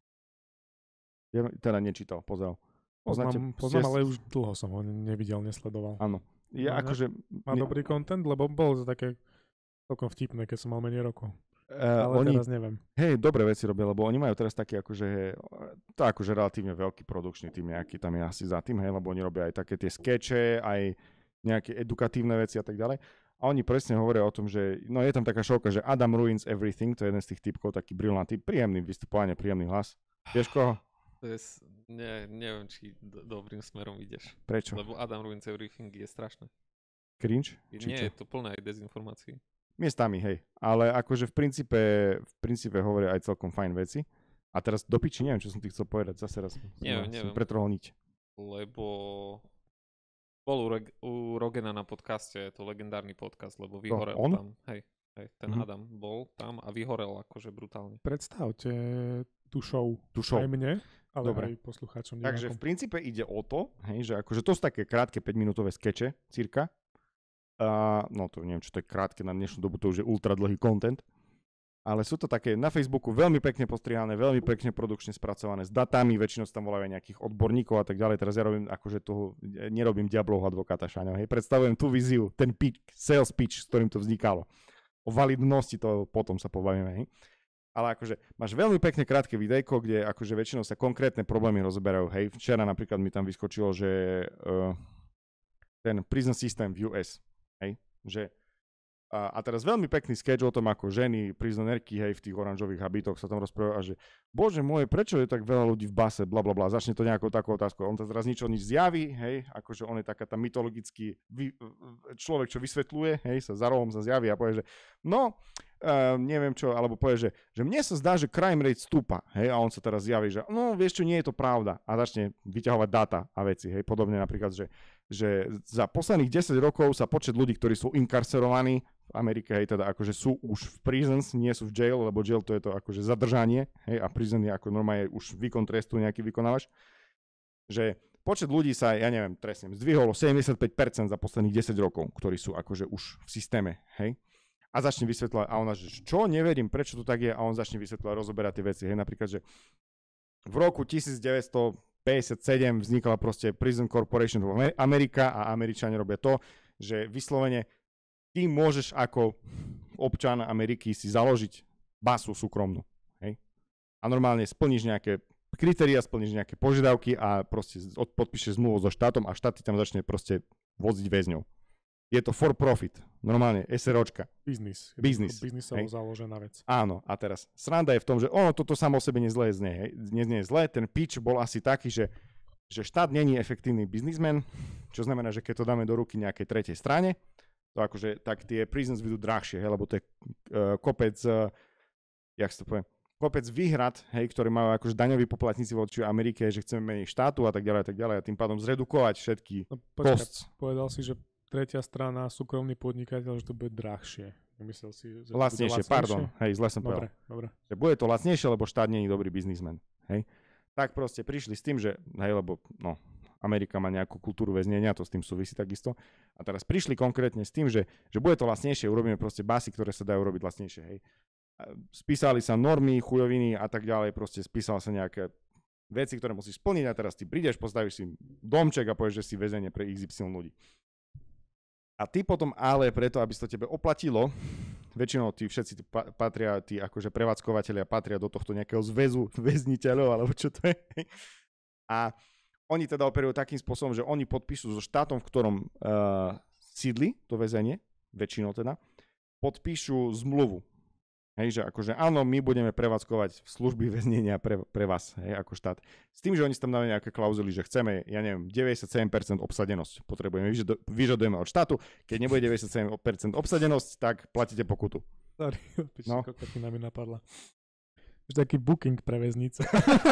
Ja teda nečítal, pozrel. Poznáte, poznám, poznám ale už dlho som ho nevidel, nesledoval. Áno. Ja má, akože... Má ne... dobrý content, lebo bol to také celkom vtipné, keď som mal menej rokov. Uh, ale oni, teraz neviem. Hej, dobré veci robia, lebo oni majú teraz taký akože, to akože relatívne veľký produkčný tým nejaký tam je asi za tým, hej, lebo oni robia aj také tie skeče, aj nejaké edukatívne veci a tak ďalej. A oni presne hovoria o tom, že no je tam taká šovka, že Adam ruins everything, to je jeden z tých typkov, taký brilantný, príjemný vystupovanie, príjemný hlas. Vieš koho? To je, ne, neviem, či do, dobrým smerom ideš. Prečo? Lebo Adam ruins everything je strašné. Cringe? Či Nie, čo? Je to plné aj dezinformácií. Miestami, hej. Ale akože v princípe, v princípe hovoria aj celkom fajn veci. A teraz do piči, neviem, čo som ti chcel povedať. Zase raz neviem, som, neviem. som pretrhol niť. Lebo... Bol u, Reg- u Rogena na podcaste, je to legendárny podcast, lebo vyhorel to on? tam. Hej, hej, ten mm-hmm. Adam bol tam a vyhorel akože brutálne. Predstavte tú show, tú show. aj mne, ale Dobre. aj poslucháčom. Takže v princípe ide o to, hej, že akože to sú také krátke päťminútové skeče, cirka. Uh, no to neviem, čo to je krátke, na dnešnú dobu to už je ultra dlhý content. Ale sú to také na Facebooku veľmi pekne postrihané, veľmi pekne produkčne spracované, s datami, väčšinou tam volajú aj nejakých odborníkov a tak ďalej. Teraz ja robím, akože toho, nerobím diablovho advokáta Šáňo, hej. Predstavujem tú víziu, ten pitch, sales pitch, s ktorým to vznikalo. O validnosti to potom sa pobavíme, hej. Ale akože máš veľmi pekne krátke videjko, kde akože väčšinou sa konkrétne problémy rozoberajú, hej. Včera napríklad mi tam vyskočilo, že uh, ten prison system v ú es, hej, že A, a teraz veľmi pekný sketch o tom, ako ženy, prizonerky, hej, v tých oranžových habitoch sa tam rozprávajú a že bože môj, prečo je tak veľa ľudí v base, bla bla bla, začne to nejakou takou otázkou. On to teraz nič o nič zjaví, hej, akože on je taká tá mytologický vy, človek, čo vysvetľuje, hej, sa za rohom sa zjaví a povie, že no, uh, neviem čo, alebo povie, že, že mne sa zdá, že crime rate stúpa, hej, a on sa teraz zjaví, že no, vieš čo, nie je to pravda a začne vyťahovať dáta a veci, hej, podobne napríklad, že že za posledných desať rokov sa počet ľudí, ktorí sú inkarcerovaní v Amerike, hej, teda akože sú už v prisons, nie sú v jail, lebo jail to je to akože zadržanie, hej, a prison je ako normálne už výkon trestu nejaký vykonávaš, že počet ľudí sa, ja neviem, trestne, zdvihol o sedemdesiatpäť percent za posledných desať rokov, ktorí sú akože už v systéme, hej. A začne vysvetľovať, a ona, že čo, neverím, prečo to tak je, a on začne vysvetľovať, rozoberať tie veci, hej, napríklad, že v roku devätnásť päťdesiatsedem vznikla proste Prison Corporation of America a Američania robia to, že vyslovene ty môžeš ako občan Ameriky si založiť basu súkromnú. Hej? A normálne splníš nejaké kritéria, splníš nejaké požiadavky a proste podpíšeš zmluvu so štátom a štát ti tam začne proste voziť väzňov. Je to for profit. Normálne SROčka. Biznis. Biznis. Biznisovo založená vec. Áno. A teraz sranda je v tom, že ono toto samo o sebe nezle znie. Hej. Nie je zle. Ten pitch bol asi taký, že, že štát není efektívny biznismen, čo znamená, že keď to dáme do ruky nejakej tretej strane, to akože, tak tie prisons budú drahšie, hej, lebo to je uh, kopec, uh, jak sa to povie, kopec výhrad, hej, ktoré majú akože daňoví poplatníci voči Amerike, že chceme menej štátu a tak ďalej a tak ďalej a tým pádom zredukovať všetky no, počkaj, costs. Povedal si, že tretia strana, súkromný podnikateľ, že to bude drahšie. Nemyslel si, že lacnejšie, pardon, hej, zle som dobre, povedal. Dobre. Že bude to lacnejšie, lebo štát nie je dobrý biznismen, hej. Tak proste prišli s tým, že, hej, lebo, no, Amerika má nejakú kultúru väznenia, to s tým súvisí takisto. A teraz prišli konkrétne s tým, že, že bude to lacnejšie, urobíme proste basy, ktoré sa dajú robiť lacnejšie, hej. Spísali sa normy, chujoviny a tak ďalej, proste spísala sa nejaké veci, ktoré musíš splniť a teraz ty prídeš, postavíš si domček a povieš, že si väzenie pre iks ypsilon ľudí. A ty potom ale preto, aby to tebe oplatilo, väčšinou tí všetci tí patria, tí akože prevádzkovateľia patria do tohto nejakého zväzu väzniteľov, alebo čo to je. A oni teda operujú takým spôsobom, že oni podpíšu so štátom, v ktorom uh, sídli to väzenie, väčšinou teda, podpíšu zmluvu. Hej, že akože áno, my budeme prevádzkovať služby väznenia pre, pre vás, hej, ako štát. S tým, že oni si tam dávajú nejaké klauzuly, že chceme, ja neviem, deväťdesiatsedem percent obsadenosť potrebujeme, vyžadujeme od štátu, keď nebude deväťdesiatsedem percent obsadenosť, tak platíte pokutu. Sorry, opäť no. Koľko mi napadla. Už taký booking pre väznice.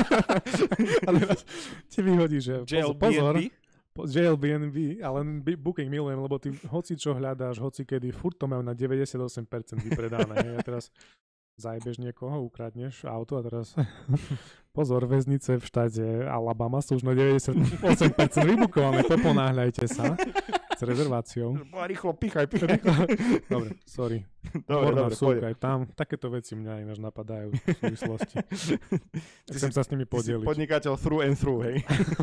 A teraz ti vyhodí, že pozor, J L B N B, ale booking milujem, lebo ty hoci čo hľadáš, hoci kedy, furt to majú na deväťdesiatosem percent vypredané. A teraz zajebeš niekoho, ukradneš auto a teraz pozor, väznice v štáte Alabama sú už na deväťdesiatosem percent vybukované, poponáhľajte sa s rezerváciou. Rýchlo, pichaj, pichaj. Dobre, sorry. Dobre, dobre, súka, aj tam. Takéto veci mňa ináč napadajú v súvislosti. Chcem sa s nimi podeliť. Podnikateľ through and through, hej.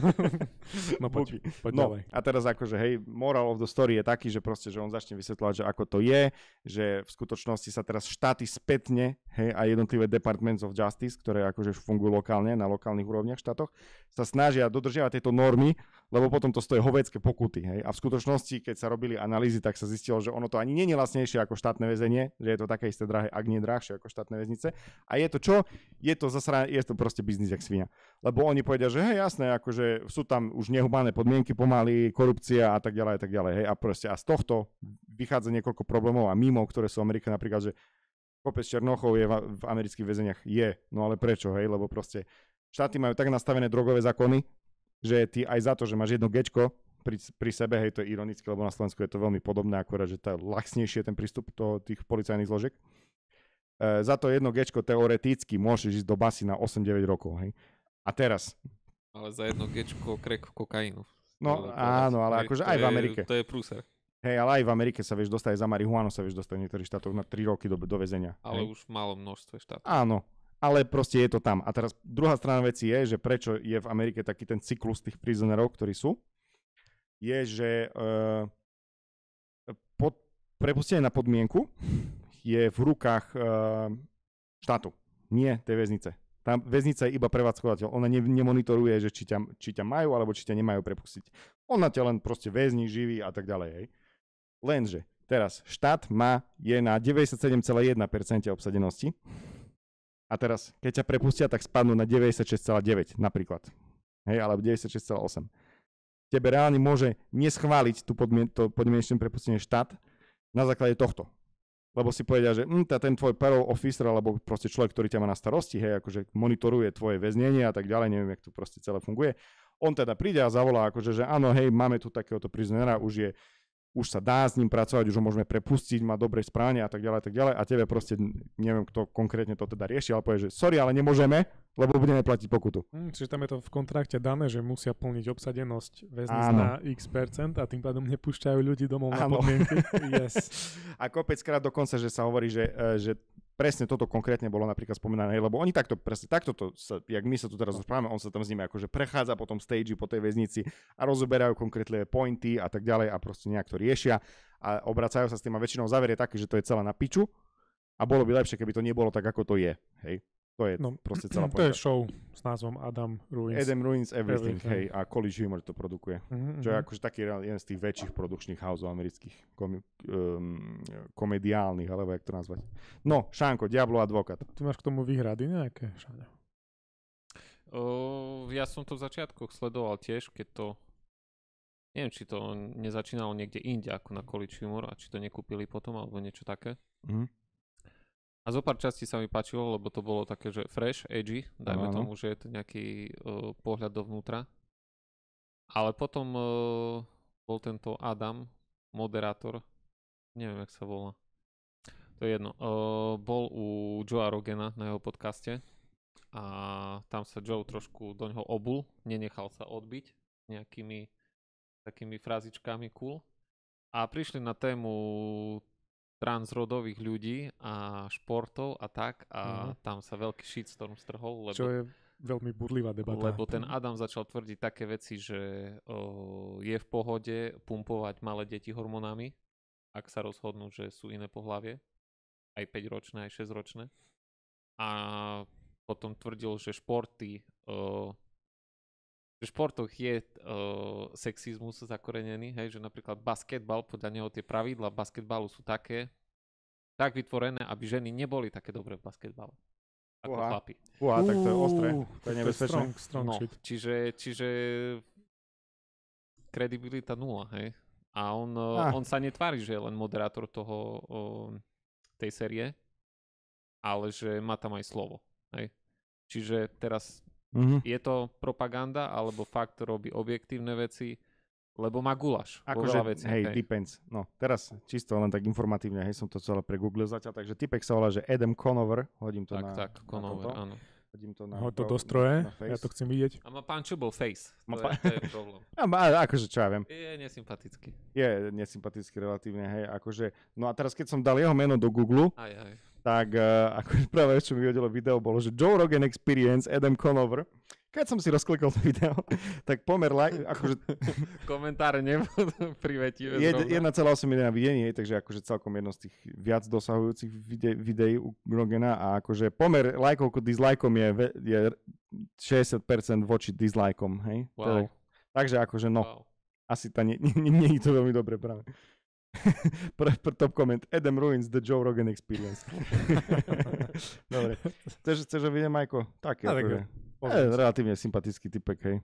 No poď, poď no, ďalej. a teraz akože, hej, moral of the story je taký, že proste, že on začne vysvetľovať, že ako to je, že v skutočnosti sa teraz štáty spätne, hej, a jednotlivé departments of justice, ktoré akože fungujú lokálne, na lokálnych úrovniach štátoch, sa snažia dodržiavať tieto normy, lebo potom to stojí hovécké pokuty, hej. A v skutočnosti, keď sa robili analýzy, tak sa zistilo, že ono to ani nie je lacnejšie ako štátne väzenie, že je to také isté drahé, ak nie drahšie ako štátne väznice. A je to čo? Je to zasra... je to proste biznis jak svinia. Lebo oni povedia, že hej, jasné, akože sú tam už nehumánne podmienky pomaly, korupcia a tak ďalej a tak ďalej, hej. A proste a z tohto vychádza niekoľko problémov a mimo, ktoré sú Amerika napríklad, že kopec černochov je v, v amerických väzeniach je. No ale prečo, hej? Lebo proste štáty majú tak nastavené drogové zákony, že ty aj za to, že máš jedno gečko pri, pri sebe, hej, to je ironické, lebo na Slovensku je to veľmi podobné, akorát, že to je laxnejšie ten prístup to, tých policajných zložiek. E, za to jedno gečko teoreticky môžeš ísť do basy na osem deväť rokov, hej. A teraz... Ale za jedno gečko crack kokainu. No áno, ale akože aj v Amerike. To je prúser. Hej, ale aj v Amerike sa vieš dostať, za marihuanu sa vieš dostať v niektorých štátoch na tri roky do, do väzenia. Ale hej. už v malom množstve štátov. Áno, ale proste je to tam. A teraz druhá strana veci je, že prečo je v Amerike taký ten cyklus tých prisonerov, ktorí sú, je, že uh, pod, prepustenie na podmienku je v rukách uh, štátu, nie tej väznice. Tá väznica je iba prevádzkovateľ. Ona ne, nemonitoruje, že či ťa, či ťa majú, alebo či ťa nemajú prepustiť. Ona ťa len proste väzní, živí a tak ďalej. Hej. Lenže teraz štát má, je na deväťdesiatsedem celá jedna percent obsadenosti a teraz, keď ťa prepustia, tak spadnú na deväťdesiatšesť celá deväť napríklad. Hej, alebo deväťdesiatšesť celá osem. Tebe reálne môže neschváliť tú podmien- to podmienečné prepustenie štát na základe tohto. Lebo si povedia, že hm, tá, ten tvoj parole officer, alebo proste človek, ktorý ťa má na starosti, hej, akože monitoruje tvoje väznenie a tak ďalej, neviem, jak to proste celé funguje. On teda príde a zavolá, akože, že áno, hej, máme tu takéhoto prizonera, už je už sa dá s ním pracovať, už ho môžeme prepustiť, má dobré správanie a tak ďalej, tak ďalej a tebe proste, neviem kto konkrétne to teda rieši, ale povie, že sorry, ale nemôžeme, lebo budeme platiť pokutu. Hm, čiže tam je to v kontrakte dané, že musia plniť obsadenosť väzníc Áno. na x percent a tým pádom nepúšťajú ľudí domov na Áno. podmienky. Yes. A kopeckrát dokonca, že sa hovorí, že, e, že presne toto konkrétne bolo napríklad spomínané, lebo oni takto, presne takto, to sa, jak my sa tu teraz rozprávame, on sa tam s nimi akože prechádza po tom stage, po tej väznici a rozoberajú konkrétne pointy a tak ďalej a proste nejak to riešia a obracajú sa s tým a väčšinou záver je taký, že to je celé na piču a bolo by lepšie, keby to nebolo tak, ako to je, hej. To je No, proste celá to je show s názvom Adam Ruins. Adam Ruins Everything, Everything. hej, a College Humor to produkuje. Mm-hmm. Čo je akože taký jeden z tých väčších produkčných houseov amerických, komi- um, komediálnych, alebo jak to nazvať. No, Šánko, Diablo Advokát. Ty máš k tomu výhrady nejaké, Šáňo? Uh, ja som to v začiatkoch sledoval tiež, keď to... Neviem, či to nezačínalo niekde inde ako na College Humor a či to nekúpili potom, alebo niečo také. Mhm. A zo pár častí sa mi páčilo, lebo to bolo také, že fresh, edgy, dajme Áno. tomu, že je to nejaký uh, pohľad dovnútra. Ale potom uh, bol tento Adam, moderátor, neviem, jak sa volá. To je jedno. Uh, bol u Joea Rogana na jeho podcaste a tam sa Joe trošku do ňoho obul, nenechal sa odbiť nejakými takými frazičkami cool. A prišli na tému transrodových ľudí a športov a tak a Mhm. tam sa veľký shitstorm strhol, lebo, Čo je veľmi burlivá debata. lebo ten Adam začal tvrdiť také veci, že o, je v pohode pumpovať malé deti hormónami, ak sa rozhodnú, že sú iné pohlavie, aj päťročné, aj šesťročné. A potom tvrdil, že športy o, že v športoch je uh, sexizmus zakorenený, hej, že napríklad basketbal, podľa neho tie pravidlá basketbalu sú také, tak vytvorené, aby ženy neboli také dobré v basketbale, ako Uha. chlapi. Uha, tak to je ostré. Uú, To je nebezpečné. Strong, strong No, shit. čiže, čiže kredibilita nula, hej. A on, Ah. uh, on sa netvári, že je len moderátor toho, uh, tej série, ale že má tam aj slovo, hej. Čiže teraz Mhm. je to propaganda, alebo fakt robí objektívne veci, lebo má guláš vo Akože, veľa veci. hej, depends. No, teraz čisto len tak informatívne, hej, som to celé pregooglil zatiaľ, takže typek sa volá, že Adam Conover, hodím to tak, na... tak, na Conover, toto. áno. Hodím to na... Hoď to na- do stroje, na face. ja to chcem vidieť. A má punchable face, Má to, pa- je, to je problém. A, má, akože čo ja viem, Je nesympatický. je nesympatický relatívne, hej, akože... No a teraz keď som dal jeho meno do Google, Aj, aj. tak uh, akože práve čo mi vyhodilo video bolo, že Joe Rogan Experience, Adam Conover. Keď som si rozklikol to video, tak pomer like, akože Komentáre nebudú privetivé jed, zrovna. jedna celá osem milióna videní, hej, takže akože celkom jedno z tých viac dosahujúcich vide, videí u Rogana a akože pomer lajkov ku dislajkom je, ve- je šesťdesiat percent voči dislajkom, hej. To je- Wow. Takže akože no, wow. asi to nie, nie, nie je to veľmi dobre práve. Pre, pre top comment, Adam Ruins the Joe Rogan Experience. Dobre. Chceš, chceš ho vidieť, Majko? Tak, A, tak akože, Pozriem je sa. relatívne sympatický typek, hej.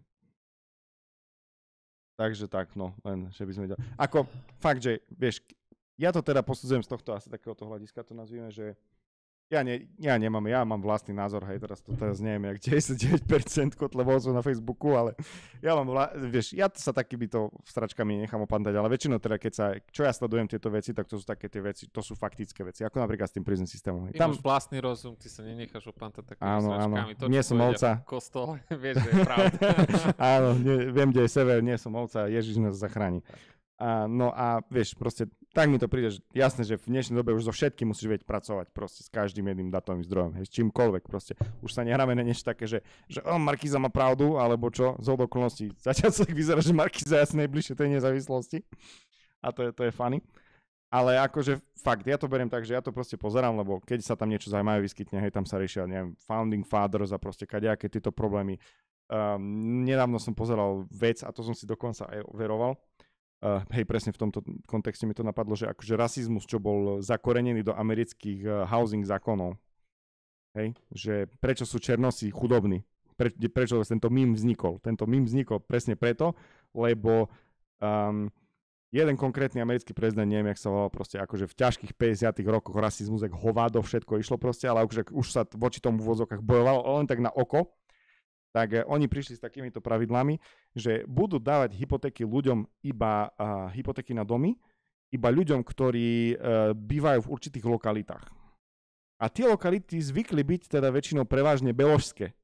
Takže tak, no, len, že by sme videli. Ako, fakt, že, vieš, ja to teda posudzujem z tohto asi takéhoto hľadiska, to nazvime, že ja, ne, ja nemám, ja mám vlastný názor, hej, teraz to teraz neviem, jak deväťdesiatdeväť percent kotlebovcov na Facebooku, ale ja mám, vla, vieš, ja sa takýmito stračkami nechám opantať, ale väčšinou teda, keď sa, čo ja sledujem tieto veci, tak to sú také tie veci, to sú faktické veci, ako napríklad s tým prison systémom. Hej. Ty máš vlastný rozum, ty sa nenecháš opantať takými Áno, áno. sračkami. To, Nie čo som povedia ovca. v kostole, vieš, že je pravda. Áno, nie, viem, kde je sever, nie som ovca, Ježiš nás zachráni. A, no a vieš, proste tak mi to príde, že jasné, že v dnešnej dobe už so všetkým musíš vedieť pracovať proste s každým jedným datovým zdrojom, hej, s čímkoľvek proste. Už sa nehráme na niečo také, že, že oh, Markíza má pravdu, alebo čo, z okolností. Zatiaľ sa tak vyzerá, že Markíza je asi najbližšie tej nezávislosti. A to je, to je funny. Ale akože fakt, ja to beriem tak, že ja to proste pozerám, lebo keď sa tam niečo zaujímavé vyskytne, hej, tam sa riešia, neviem, founding fathers a proste kadejaké tieto problémy. Um, nedávno som pozeral vec, a to som si dokonca aj overoval. Uh, hej, presne v tomto kontexte mi to napadlo, že akože rasizmus, čo bol zakorenený do amerických uh, housing zákonov. Hej, že prečo sú černosi chudobní? Pre, prečo tento mím vznikol? Tento mím vznikol presne preto, lebo um, jeden konkrétny americký prezident, neviem, jak sa volal, proste akože v ťažkých päťdesiatych rokoch rasizmus, jak hovado, všetko išlo proste, ale akože už sa voči tomu v úvodzovkách bojovalo len tak na oko, tak eh, oni prišli s takýmito pravidlami, že budú dávať hypotéky ľuďom iba uh, hypotéky na domy, iba ľuďom, ktorí uh, bývajú v určitých lokalitách. A tie lokality zvykli byť teda väčšinou prevažne beložské.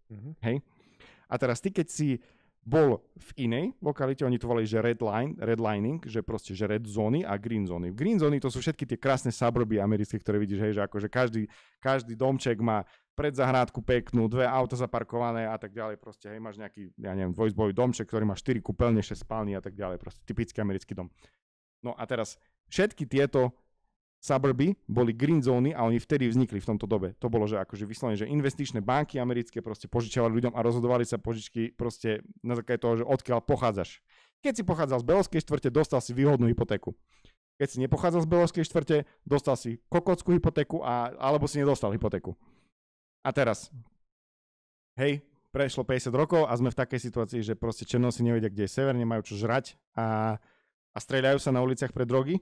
Mhm. Hej? A teraz ty, keď si bol v inej lokalite, oni to volali, že red line, redlining, že proste, že red zóny a green zóny. Green zóny to sú všetky tie krásne suburby americké, ktoré vidíš, hej, že akože každý, každý domček má predzahrádku peknú, dve auta zaparkované a tak ďalej, proste, hej, máš nejaký, ja neviem, dvojizbový domček, ktorý má štyri kúpeľne, šesť spálny a tak ďalej, proste typický americký dom. No a teraz všetky tieto suburby boli green zóny a oni vtedy vznikli v tomto dobe. To bolo, že akože vyslovene, že investičné banky americké proste požičiavali ľuďom a rozhodovali sa požičky proste na základe toho, že odkiaľ pochádzaš. Keď si pochádzal z Belovskej štvrte, dostal si výhodnú hypotéku. Keď si nepochádzal z Belovskej štvrte, dostal si kokockú hypotéku a, alebo si nedostal hypotéku. A teraz, hej, prešlo päťdesiat rokov a sme v takej situácii, že proste Černosi nevedia, kde je sever, nemajú čo žrať a, a strieľajú sa na uliciach pre drogy.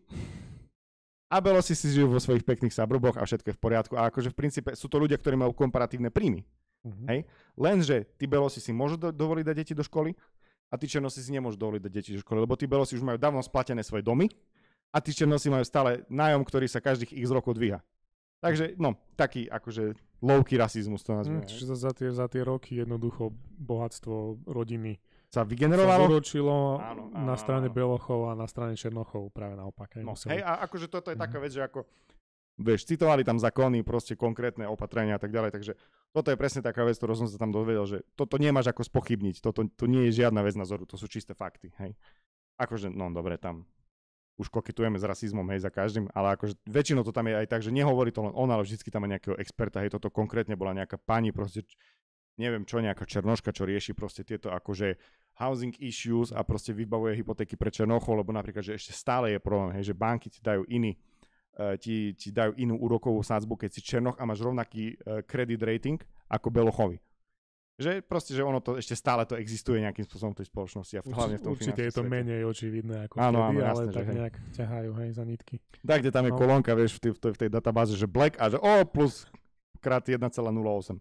A Belosi si žijú vo svojich pekných suburboch a všetko je v poriadku. A akože v princípe sú to ľudia, ktorí majú komparatívne príjmy. Uh-huh. Hej? Lenže tí Belosi si môžu do- dovoliť dať deti do školy a tí Černosi si nemôžu dovoliť dať deti do školy, lebo tí Belosi už majú dávno splatené svoje domy a tí Černosi majú stále nájom, ktorý sa každých x rokov dvíha. Takže, no, taký akože low-key rasizmus to nazveme. Mm, čiže za tie, za tie roky jednoducho bohatstvo rodiny sa vygenerovalo. Sa zúročilo áno, áno, na strane áno. Belochov a na strane Černochov práve naopak. No, museli... hej, a akože toto je taká Mhm. vec, že ako, vieš, citovali tam zákony, proste konkrétne opatrenia a tak ďalej, takže toto je presne taká vec, ktorú som sa tam dozvedel, že toto nemáš ako spochybniť, toto to nie je žiadna vec názoru, to sú čisté fakty, hej. Akože, no dobre, tam už koketujeme s rasizmom, hej, za každým, ale akože väčšinou to tam je aj tak, že nehovorí to len on, ale vždycky tam má nejakého experta, hej, toto konkrétne bola nejaká pani, proste, neviem čo, nejaká černoška, čo rieši proste tieto akože housing issues a proste vybavuje hypotéky pre Černochov, lebo napríklad, že ešte stále je problém, hej, že banky ti dajú iný, uh, ti, ti dajú inú úrokovú sádzbu, keď si Černoch a máš rovnaký uh, credit rating ako Belochovi. Že proste, že ono to ešte stále to existuje nejakým spôsobom v tej spoločnosti a v, hlavne v tom Určite je to svete. menej očividné ako áno, vtedy, áno, ale jasné, tak hej. nejak ťahajú, hej, za nitky. Tak, kde tam je No. kolónka, vieš, v tej, v tej, v tej databáze, že black a že o plus krát jeden celá nula osem.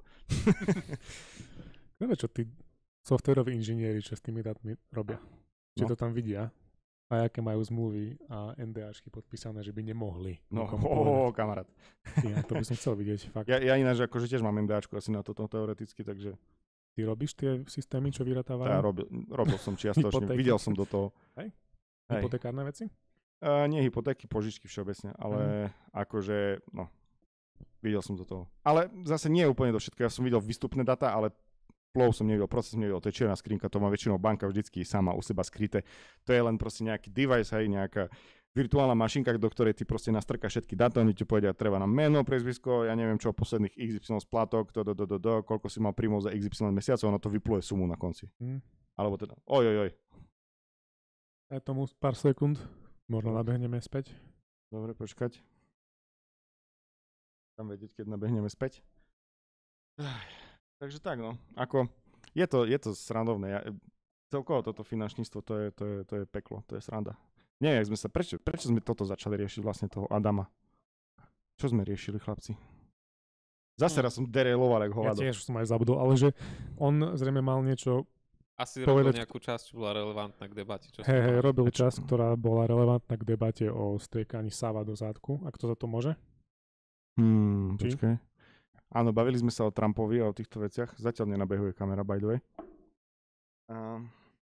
Neviem, čo tí softwaroví inžinieri, čo s tými dátmi robia. Či No. to tam vidia a aké majú zmluvy a NDAčky podpísané, že by nemohli. No, nikomu oh, povedať. kamarát. Ja, to by som chcel vidieť, fakt. Ja, ja ináč akože tiež mám MDAčku asi na toto teoreticky, takže Ty robíš tie systémy, čo vyratávajú? tá, robil, robil som čiastočne, Hypotéky. videl som do toho. Hej? Hej. Hypotekárne veci? Uh, nie hypotéky, požičky všeobecne, ale Mhm. akože, no, videl som do toho. Ale zase nie úplne do všetko, ja som videl výstupné data, ale flow som nevidel, proces som nevidel, to je čierna skrinka, to má väčšinou banka vždycky sama u seba skryté. To je len proste nejaký device, hej, nejaká virtuálna mašinka, do ktorej ty proste nastrkáš všetky dáta, oni ti povedia, treba nám meno, priezvisko, ja neviem čo, posledných iks ypsilon splátok, do, do, do, do, do, koľko si mal príjmov za iks ypsilon mesiacov, ono to vypluje sumu na konci. Hm. Alebo teda, oj, oj, oj. Ja tomu pár sekúnd. Možno nabehneme späť. Dobre, počkať. Tam vedieť, keď nabehneme späť. Ach, takže tak, no. Ako, je to, je to srandovné. Ja, celkovo toto finančníctvo, to je, to, je, to je peklo, to je sranda. Nie, jak sme sa, prečo, prečo sme toto začali riešiť vlastne toho Adama? Čo sme riešili, chlapci? Zase raz som derailoval, jak Ja hovado. tiež som aj zabudol, ale že on zrejme mal niečo, Asi povedať- robil nejakú časť, čo bola relevantná k debate. Čo hej, hej, sme mali. robil Prečo? časť, ktorá bola relevantná k debate o striekaní sáva do zádku. A kto za to môže? Hmm, Či? počkaj. Áno, bavili sme sa o Trumpovi a o týchto veciach. Zatiaľ nenabehuje kamera, by the way. Um,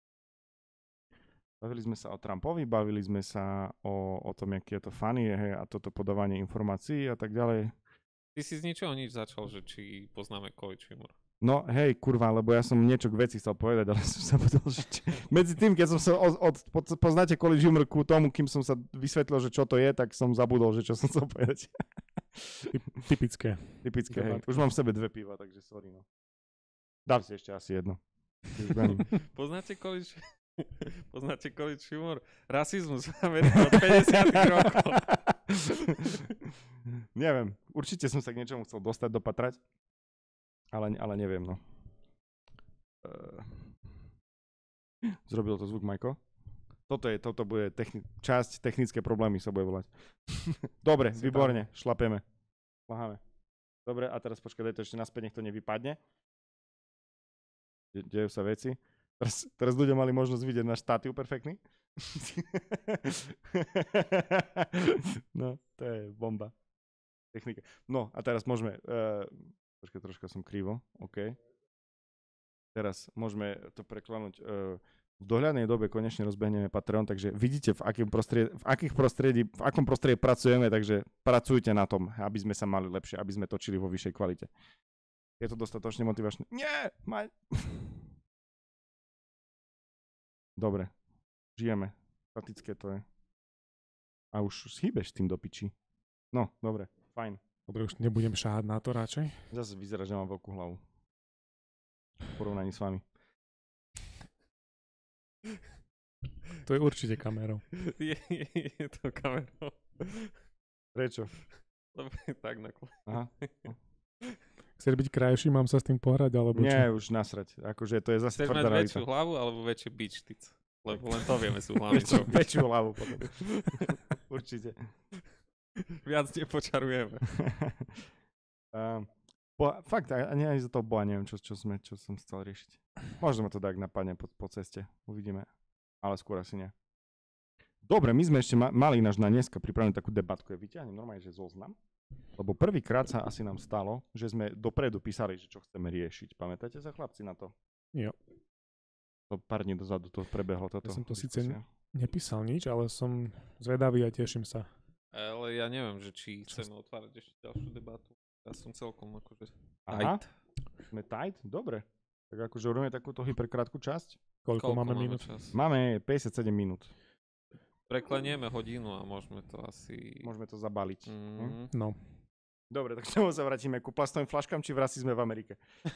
bavili sme sa o Trumpovi, bavili sme sa o, o tom, aký je to funny, hej, a toto podávanie informácií a tak ďalej. Ty si z ničoho nič začal, že či poznáme College Humor. No hej, kurva, lebo ja som niečo k veci chcel povedať, ale som sa povedal, že či... medzi tým, keď som sa od, od, pod, poznáte College Humor ku tomu, kým som sa vysvetlil, že čo to je, tak som zabudol, že čo som chcel povedať. Typ, typické. Typické, hej. Debátky. Už mám v sebe dve piva, takže sorry, no. Dám si ešte asi jedno. Už budem- Poznáte College Poznáte College Humor? Rasizmus v Amerike od päťdesiatych rokov. Neviem, určite som sa k niečomu chcel dostať, dopatrať, ale, ale neviem, no. Uh, zrobil to zvuk, Majko? Toto je, toto bude techni- časť technické problémy sa bude volať. Dobre, Si výborne, šlapeme. Šlaháme. Dobre, a teraz počkaj, daj to ešte naspäť, nech to nevypadne. De- dejú sa veci. Teraz, teraz ľudia mali možnosť vidieť náš statív perfektný. No, to je bomba. Technika. No, a teraz môžeme... Uh, počkaj, troška som krivo. OK. teraz môžeme to preklenúť. Uh, v dohľadnej dobe konečne rozbehneme Patreon, takže vidíte, v, akým prostredí, v, akých prostredí, v akom prostredí pracujeme, takže pracujte na tom, aby sme sa mali lepšie, aby sme točili vo vyššej kvalite. Je to dostatočne motivačné? Nie! Maj... Dobre, žijeme. Statické to je. A už schýbeš s tým do piči. No, dobre, fajn. Dobre, už nebudem šáhať na to radšej. Zase vyzerá, že mám veľkú hlavu. V porovnaní s vami. To je určite kamerou. Je, je, je to kamerou. Prečo? Lebo je tak na kole. Aha. Chceš byť krajší, mám sa s tým pohrať, alebo Nie, čo? už nasrať. Akože to je zase Chceš tvrdá mať realita. väčšiu hlavu alebo väčšie bičtic? Lebo len to vieme sú hlavne Väčšiu, zrobiť. väčšiu hlavu potom. Určite. Viac nepočarujeme. um, bo, fakt, ani ani za toho boa neviem, čo, čo, sme, čo som chcel riešiť. Možno ma to tak napadne po, po ceste. Uvidíme. Ale skôr asi nie. Dobre, my sme ešte ma- mali náš na dneska pripravenú takú debatku. Ja vyťahnem normálne, že zoznam. Lebo prvýkrát sa asi nám stalo, že sme dopredu písali, že čo chceme riešiť. Pamätáte sa, chlapci, na to? Jo. To pár dní dozadu to prebehlo toto. Ja som to síce diskusia. nepísal nič, ale som zvedavý a teším sa. Ale ja neviem, že či chceme otvárať ešte ďalšiu debatu. Ja som celkom akože Aha. tight. Sme tight? Dobre. Tak akože urobíme takúto hyperkrátku časť. Koľko, Koľko máme máme minút? čas? Máme päťdesiatsedem minút. Preklenieme hodinu a môžeme to asi... Môžeme to zabaliť. Hm? Mm, No. Dobre, tak čomu sa vrátime? Ku plastovým flaškám, či vrasi sme v Amerike?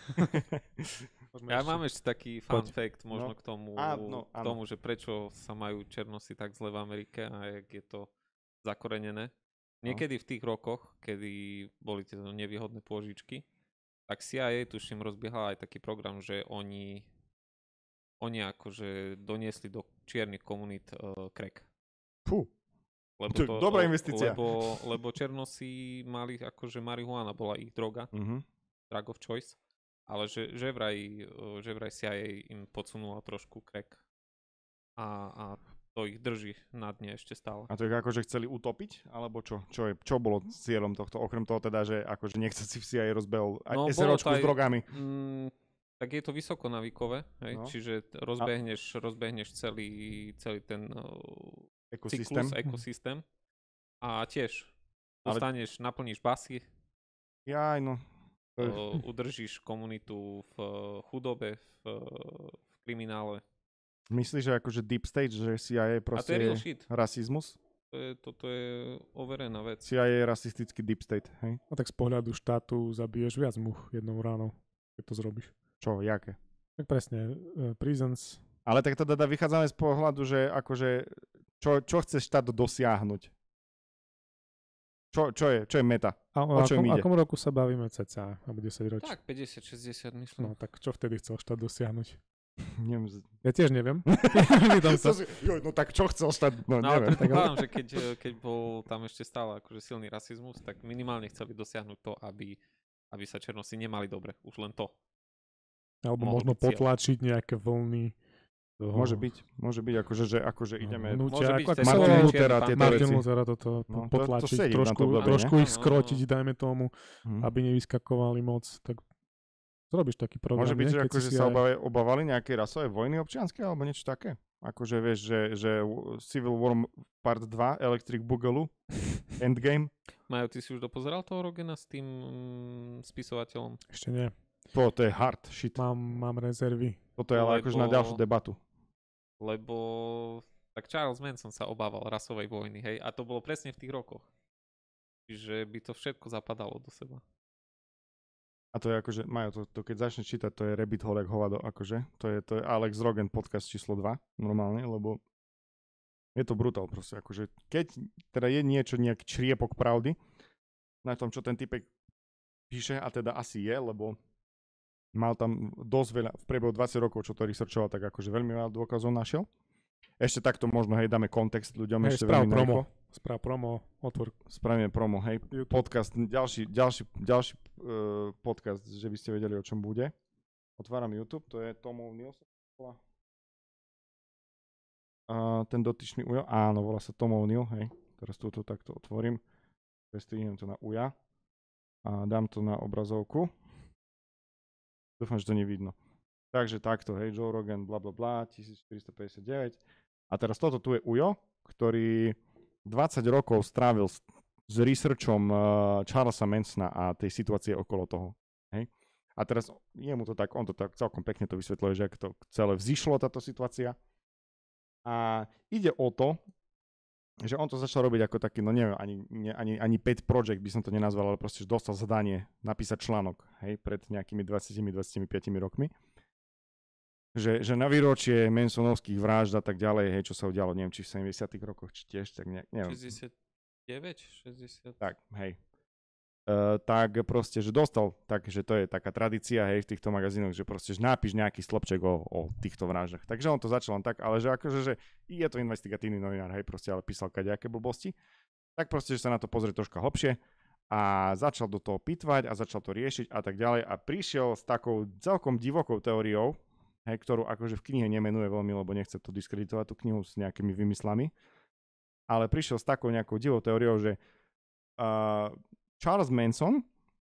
Môžeme ja ešte- mám ešte taký fun Poď. fact možno No. k tomu, Á, no, k tomu, že prečo sa majú černosy tak zle v Amerike a jak je to zakorenené. Niekedy v tých rokoch, kedy boli tieto nevýhodné pôžičky, tak C I A tuším rozbiehala aj taký program, že oni oni akože doniesli do čiernych komunít uh, crack. Fú, Lebo To je dobrá investícia. Lebo, lebo černosy mali, akože marihuana bola ich droga, uh-huh. drug of choice, ale že, že, vraj, uh, že vraj C I A im podsunula trošku crack a, a to ich drží na dne ešte stále. A to ich akože chceli utopiť? Alebo čo? Čo, je, čo bolo cieľom tohto? Okrem toho teda, že akože nechce si v C I A rozbehol aj No, bolo SROčku to aj- s drogami. Mm, tak je to vysoko navykové, hej? No. Čiže t- rozbehneš, rozbehneš celý, celý ten uh, Ekosystém. cyklus, ekosystém a tiež Ale- dostaneš, naplníš basy, Jaj, no. To je- uh, udržíš komunitu v uh, chudobe, v, uh, v kriminále. Myslíš, že akože deep state, že C I A A to proste je real je shit. rasizmus? To je, toto je overená vec. C I A je rasistický deep state, hej? No tak z pohľadu štátu zabiješ viac much jednou ránou, keď to zrobíš. Čo, jaké? Tak presne, uh, prisons, Ale tak teda vychádzame z pohľadu, že akože čo, čo chce štát dosiahnuť? Čo, čo, je, čo je meta? a o O čo im akom, ide? akom roku sa bavíme cca, alebo desať ročí. Tak, päťdesiat šesťdesiat myslím. No tak čo vtedy chcel štát dosiahnuť? Neviem. z- Ja tiež neviem. Pýtam sa. To si- joj, no tak čo chcel štát? No, No ale neviem. predpokladám, že keď, eh, keď bol tam ešte stále akože silný rasizmus, tak minimálne chceli dosiahnuť to, aby, aby sa černosi nemali dobre. Už len to. Alebo mohol možno byť cieľ. potlačiť nejaké vlny. Toho. Môže byť, môže byť, akože, že akože ideme... No, Môže Hnutia, byť ako, ako vtedy sa Martina volalo- Luthera, čierny tieto pán. Martin veci. Luther toto No, to- to potlačiť, sedí na trošku, to obdobie, trošku ne? ich No, no, no. skrotiť, dajme tomu, Hm. aby nevyskakovali moc. Tak zrobíš taký program, Môže byť, nie? že Keď akože si sa aj- obave- obávali nejaké rasové vojny občianske alebo niečo také? Akože vieš, že, že Civil War part dva, Electric Boogaloo, Endgame. Majo, ty si už dopozeral toho Rogena s tým mm, spisovateľom? Ešte nie. To, to je hard shit. Mám, mám rezervy. Toto je ale akože na Lebo- ďalšiu debatu. Lebo tak Charles Manson sa obával rasovej vojny, hej? A to bolo presne v tých rokoch. Čiže by to všetko zapadalo do seba. A to je akože, Majo, to, to keď začneš čítať, to je rabbit hole jak hovado, akože. To je, to je Alex Rogan podcast číslo dva, normálne, lebo je to brutál proste, akože keď teda je niečo, nejaký čriepok pravdy na tom, čo ten typek píše, a teda asi je, lebo mal tam dosť veľa, v priebehu dvadsať rokov, čo to researchoval, tak akože veľmi veľa dôkazov našiel. Ešte takto možno, hej, dáme kontext ľuďom, Hej, ešte správ veľmi promo. narýchlo. Správ promo, otvor Spravíme promo, hej, YouTube. podcast, ďalší, ďalší, ďalší uh, podcast, že by ste vedeli, o čom bude. Otváram YouTube, to je Tomov Nilsson. Uh, ten dotyčný ujo, áno, volá sa Tomov Nil, hej. Teraz túto takto otvorím. Prestrihnem to na uja. A dám to na obrazovku. Dúfam, že to nevidno. Takže takto, hej, Joe Rogan, bla bla bla, tisícštyristopäťdesiatdeväť. A teraz toto tu je Ujo, ktorý dvadsať rokov strávil s, s researchom uh, Charlesa Mansona a tej situácie okolo toho. Hej. A teraz jemu to tak, on to tak celkom pekne to vysvetľuje, že ako to celé vzýšlo táto situácia. A ide o to, že on to začal robiť ako taký, no neviem, ani, ani, ani pet project by som to nenazval, ale proste, že dostal zadanie napísať článok, hej, pred nejakými dvadsiatimi dvadsaťpäť rokmi. Že, že na výročie Mansonovských vražd a tak ďalej, hej, čo sa udialo, neviem, či v sedemdesiatych rokoch, či tiež, tak ne, neviem. šesťdesiatdeväť, šesťdesiat Tak, hej. Uh, tak proste, že dostal, tak, že to je taká tradícia, hej, v týchto magazínoch, že proste, že napíš nejaký stĺpček o, o týchto vraždách. Takže on to začal len tak, ale že akože, že je to investigatívny novinár, hej, proste, ale písal kadejaké blbosti. Tak proste, že sa na to pozrie troška hlbšie a začal do toho pitvať a začal to riešiť a tak ďalej a prišiel s takou celkom divokou teóriou, hej, ktorú akože v knihe nemenuje veľmi, lebo nechce to diskreditovať, tú knihu s nejakými vymyslami, ale prišiel s takou nejakou divou teóriou, že uh, Charles Manson,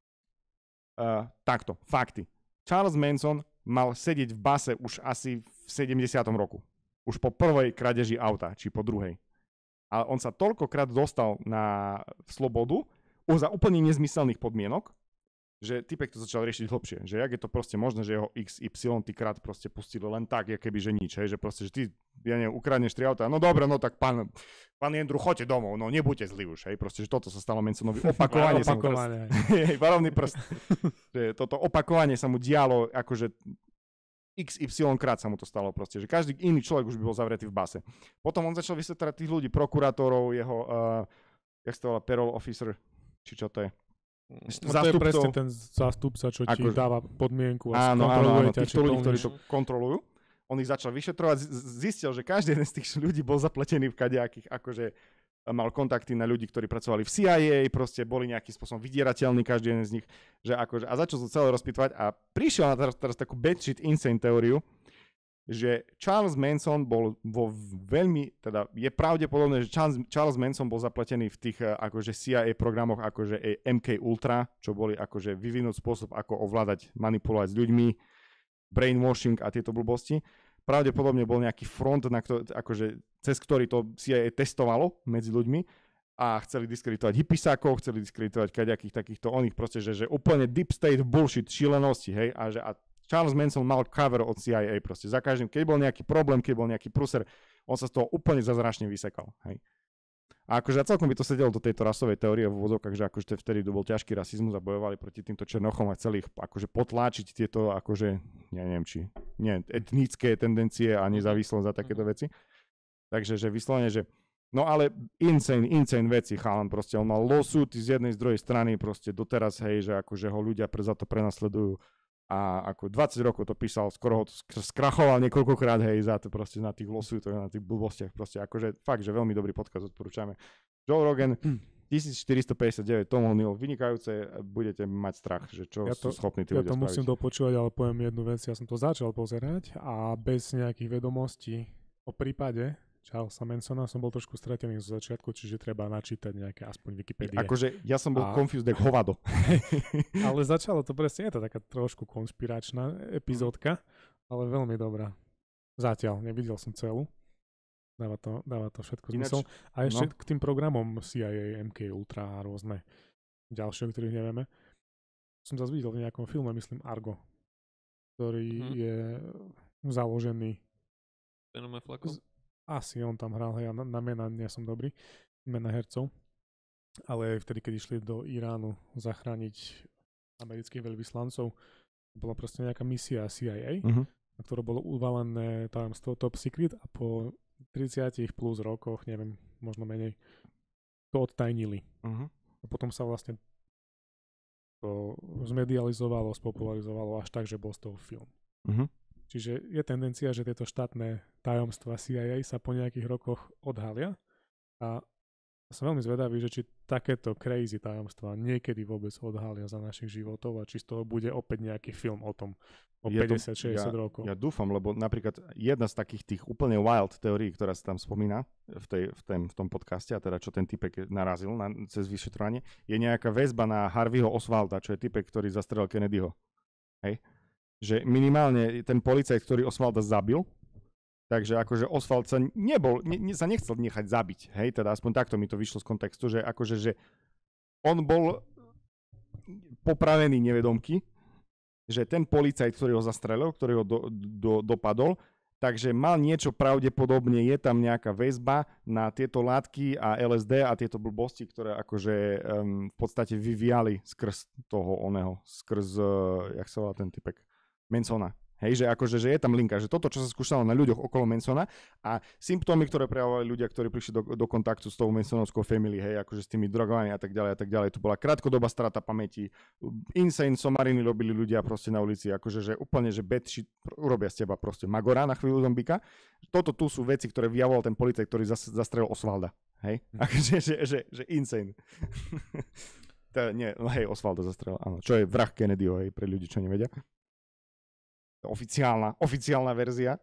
uh, takto, fakty. Charles Manson mal sedieť v base už asi v sedemdesiatom roku. Už po prvej kradeži auta, či po druhej. Ale on sa toľkokrát dostal na slobodu, už za úplne nezmyselných podmienok, že typek to začal riešiť hlbšie. Že jak je to proste možné, že jeho iks ypsilon krát proste pustili len tak, jak keby že nič. Hej? Že proste, že ty, ja neviem, ukradneš tri auta, no dobre, no tak pán, pán Jendru, choďte domov, no nebuďte zlí už. Hej? Proste, že toto sa stalo Mansonovi. Opakovanie sa mu teraz... Hej, varovný prst. Že toto opakovanie sa mu dialo, akože iks ypsilon krát sa mu to stalo proste. Že každý iný človek už by bol zavretý v base. Potom on začal vysvetlať tých ľudí, prokurátorov, jeho, uh, jak sa to volá, parole officer, či čo to je. No to je presne ten zástupca, čo ti akože, dáva podmienku a áno, kontroluje áno, áno, ťa, týchto ľudí, ktorí to kontrolujú. On ich začal vyšetrovať, zistil, že každý jeden z tých ľudí bol zapletený v kadejakých, akože mal kontakty na ľudí, ktorí pracovali v C I A, proste boli nejakým spôsobom vydierateľní, každý jeden z nich, že akože, a začal sa celé rozpýtovať a prišiel na teraz, teraz takú batshit insane teóriu, že Charles Manson bol vo veľmi, teda je pravdepodobné, že Charles, Charles Manson bol zapletený v tých akože C I A programoch akože em ká Ultra, čo boli akože vyvinúť spôsob, ako ovládať, manipulovať s ľuďmi, brainwashing a tieto blbosti. Pravdepodobne bol nejaký front, na kto, akože, cez ktorý to C I A testovalo medzi ľuďmi a chceli diskreditovať hippisákov, chceli diskreditovať kaďakých takýchto oných proste, že, že úplne deep state bullshit, šílenosti, hej, a že a Charles Manson mal cover od C I A proste. Za každým, keď bol nejaký problém, keď bol nejaký pruser, on sa z toho úplne zázračne vysekal. Hej. A akože celkom by to sedelo do tejto rasovej teórie v úvodzovkách, že akože vtedy bol ťažký rasizmus a bojovali proti týmto černochom a chceli ich akože potláčiť tieto akože, ja neviem či, nie, etnické tendencie a nezávislosť a takéto veci. Takže, že vyslovene, že no ale insane, insane veci, chalan proste. On mal lawsuit z jednej, z druhej strany proste doteraz, hej, že akože ho ľudia pre, za to prenasledujú. A ako dvadsať rokov to písal, skoro ho to skrachoval niekoľkokrát, hej, za to proste na tých lawsuitoch, na tých blbostiach, proste akože fakt, že veľmi dobrý podcast odporúčame. Joe Rogan, tisícštyristopäťdesiatdeväť, Tom O'Neill, vynikajúce, budete mať strach, že čo ja to, sú schopní tí ja ľudia to spraviť. musím dopočúvať, ale poviem jednu vec, ja som to začal pozerať a bez nejakých vedomostí o prípade Charlesa Mansona som bol trošku stratený zo začiatku, čiže treba načítať nejaké aspoň Wikipédie. Akože ja som bol a... confused jak hovado. Ale začalo to presne, je to taká trošku konšpiračná epizódka, ale veľmi dobrá. Zatiaľ, nevidel som celú. Dáva to, dáva to všetko zmysel. A ešte no. k tým programom C I A, em ká Ultra a rôzne ďalšie, o ktorých nevieme. Som zase videl v nejakom filme, myslím Argo, ktorý mm. je založený z... Asi on tam hral, hej, na, na mena nie som dobrý, mena hercov, ale vtedy, keď išli do Iránu zachrániť amerických veľvyslancov, bola proste nejaká misia C I A, uh-huh. na ktorú bolo uvalené tajomstvo Top Secret a po tridsiatich plus rokoch, neviem, možno menej, to odtajnili. Uh-huh. A potom sa vlastne to zmedializovalo, spopularizovalo až tak, že bol z toho film. Uh-huh. Čiže je tendencia, že tieto štátne tajomstvá C I A sa po nejakých rokoch odhalia a som veľmi zvedavý, že či takéto crazy tajomstvá niekedy vôbec odhalia za našich životov a či z toho bude opäť nejaký film o tom o päťdesiat šesťdesiat ja, rokov. Ja dúfam, lebo napríklad jedna z takých tých úplne wild teórií, ktorá sa tam spomína v, tej, v, tém, v tom podcaste, a teda čo ten typek narazil na, cez vyšetrovanie, je nejaká väzba na Harveyho Oswalda, čo je typek, ktorý zastrelil Kennedyho. Hej? že minimálne ten policajt, ktorý Osvalda zabil, takže akože Osvald sa nebol, ne, ne, sa nechcel nechať zabiť, hej, teda aspoň takto mi to vyšlo z kontextu, že akože, že on bol popravený nevedomky, že ten policajt, ktorý ho zastrelil, ktorý ho do, do, dopadol, takže mal niečo pravdepodobne, je tam nejaká väzba na tieto látky a el es dé a tieto blbosti, ktoré akože um, v podstate vyvíjali skrz toho oného, skrz, uh, jak sa volá ten typek, Mansona. Hej, že akože, že je tam linka, že toto, čo sa skúšalo na ľuďoch okolo Mansona a symptómy, ktoré prejavovali ľudia, ktorí prišli do, do kontaktu s tou Mansonovskou family, hej, akože s tými drogami a tak ďalej a tak ďalej. Tu bola krátkodobá strata pamäti, insane somariny robili ľudia proste na ulici, akože, že úplne, že bad shit urobia z teba proste magora na chvíľu zombika. Toto tu sú veci, ktoré vyjavoval ten policajt, ktorý zas, zastrelil Osvalda, hej, akože, že, že, že insane. to, nie, hej, Osvalda zastrelil, áno, čo je vrah Kennedyho, hej, pre ľudí, čo nevedia. Oficiálna, oficiálna verzia.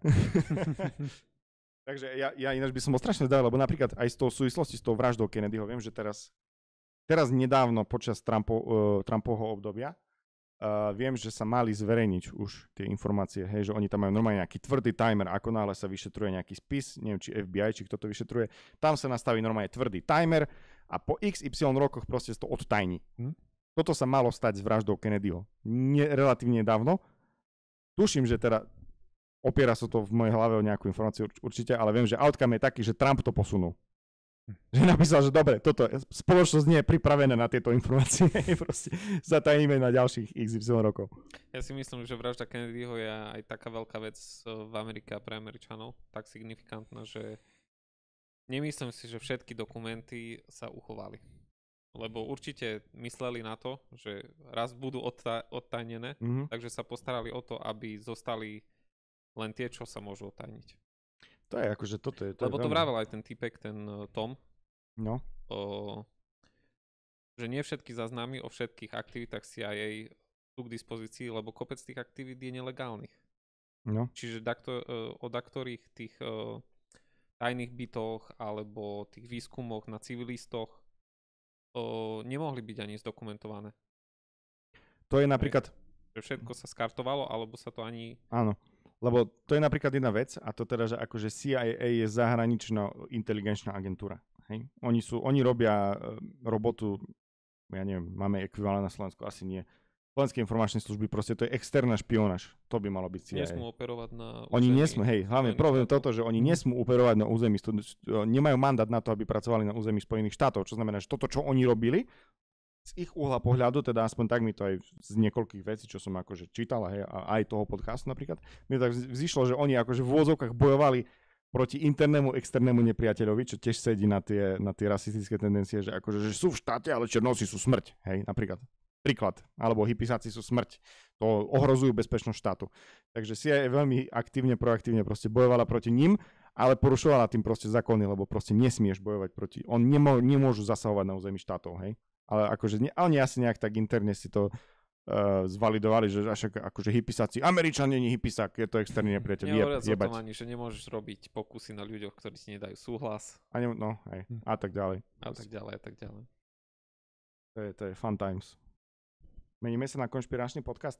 Takže ja, ja ináč by som bol strašne zdavil, lebo napríklad aj z toho súvislosti s tou vraždou Kennedyho, viem, že teraz, teraz nedávno počas Trumpo, uh, Trumpovho obdobia uh, viem, že sa mali zverejniť už tie informácie, hej, že oni tam majú normálne nejaký tvrdý timer, ako náhle sa vyšetruje nejaký spis, neviem, či ef bí aj, či kto to vyšetruje, tam sa nastaví normálne tvrdý timer a po iks ypsilon rokoch proste to odtajní. Hm? Toto sa malo stať s vraždou Kennedyho. Nie, relatívne dávno. Tuším, že teda opiera sa to v mojej hlave o nejakú informáciu určite, ale viem, že outcome je taký, že Trump to posunul. Že napísal, že dobre, toto, spoločnosť nie je pripravená na tieto informácie, proste zatajíme na ďalších iks ypsilon rokov. Ja si myslím, že vražda Kennedyho je aj taká veľká vec v Amerike a pre Američanov, tak signifikantná, že nemyslím si, že všetky dokumenty sa uchovali. Lebo určite mysleli na to, že raz budú odta- odtajnené, mm-hmm. takže sa postarali o to, aby zostali len tie, čo sa môžu odtajniť. To je akože toto je... To Lebo je to veľmi... vravel aj ten typek, ten uh, Tom, no. o, že nie všetky záznamy o všetkých aktivitách C I A sú k dispozícii, lebo kopec tých aktivít je nelegálnych. No. Čiže dakto, uh, o daktorých tých uh, tajných bytoch alebo tých výskumoch na civilistoch O, nemohli byť ani zdokumentované. To je napríklad... Že všetko sa skartovalo, alebo sa to ani... Áno, lebo to je napríklad jedna vec, a to teda, že akože C I A je zahraničná inteligenčná agentúra. Hej? Oni, sú, oni robia uh, robotu, ja neviem, máme ekvivalent na Slovensku, asi nie. Slovenské informačné služby, proste to je externá špionáž. To by malo byť C I A. Nesmú operovať na území. Oni nesmú, hej, hlavne problém je toto, že oni nesmú operovať na území, nemajú mandát na to, aby pracovali na území Spojených štátov, čo znamená, že toto, čo oni robili, z ich uhla pohľadu, teda aspoň tak mi to aj z niekoľkých vecí, čo som akože čítal, hej, a aj toho podcastu napríklad, mi tak vzýšlo, že oni akože v úvodzovkách bojovali proti internému, externému nepriateľovi, čo tiež sedí na tie, na tie rasistické tendencie, že akože že sú v štáte, ale černosi sú smrť, hej, napríklad. Príklad. Alebo hippisáci sú smrť. To ohrozujú bezpečnosť štátu. Takže C I A veľmi aktívne, proaktívne proste bojovala proti ním, ale porušovala tým proste zákony, lebo proste nesmieš bojovať proti... On nemô, nemôžu zasahovať na území štátov, hej. Ale akože ne, oni asi nejak tak interne si to uh, zvalidovali, že až akože hippisáci, Američan není hippisák, je to externý nepriateľ. Nehovoriac o tom ani, že nemôžeš robiť pokusy na ľuďoch, ktorí ti nedajú súhlas. A, ne, no, hej, a tak ďalej. A tak ďalej, a tak ďalej. To je, to je fun times. Meníme sa na konšpiračný podcast?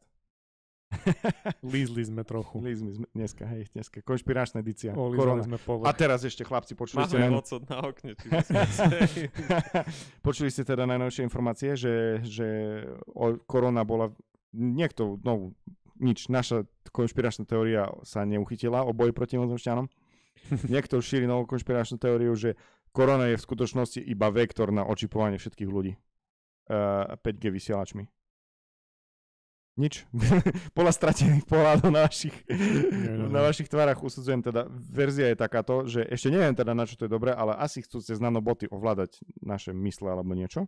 Lízli sme trochu. Lízli sme dneska, hej, dneska. Konšpiračná edícia. Olízali sme povrch. A teraz ešte, chlapci, počuli Máme ste... Máme ocot na okne. Či počuli ste teda najnovšie informácie, že, že korona bola... Niekto, no, nič, naša konšpiračná teória sa neuchytila o boji proti mimozemšťanom. Niekto šíri novú konšpiračnú teóriu, že korona je v skutočnosti iba vektor na očipovanie všetkých ľudí. Uh, päť G vysielačmi. Nič. Podľa stratených pohľadov na vašich, na vašich tvárach usudzujem teda, verzia je takáto, že ešte neviem teda na čo to je dobré, ale asi chcú cez nanoboty ovládať naše mysle alebo niečo.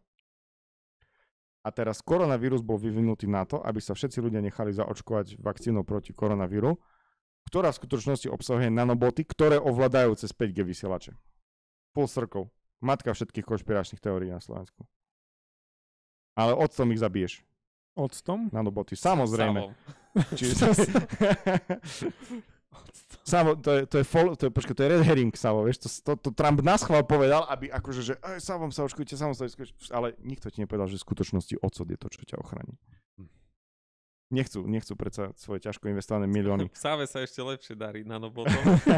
A teraz koronavírus bol vyvinutý na to, aby sa všetci ľudia nechali zaočkovať vakcínou proti koronavíru, ktorá v skutočnosti obsahuje nanoboty, ktoré ovládajú cez päť G vysielače. Full circle. Matka všetkých konšpiračných teórií na Slovensku. Ale octom ich zabiješ. Octom? Nanoboty, samozrejme. Čiže... Samo, to je, to je, fol, to je, počkaj, to je red herring, Savo, vieš, to, to, to Trump naschvál povedal, aby akože, že aj Savom sa očkujte, Savom sa očkujte, ale nikto ti nepovedal, že v skutočnosti ocot je to, čo ťa ochráni. Nechcú, nechcú predsa svoje ťažko investované milióny. V Save sa ešte lepšie darí nanobotom.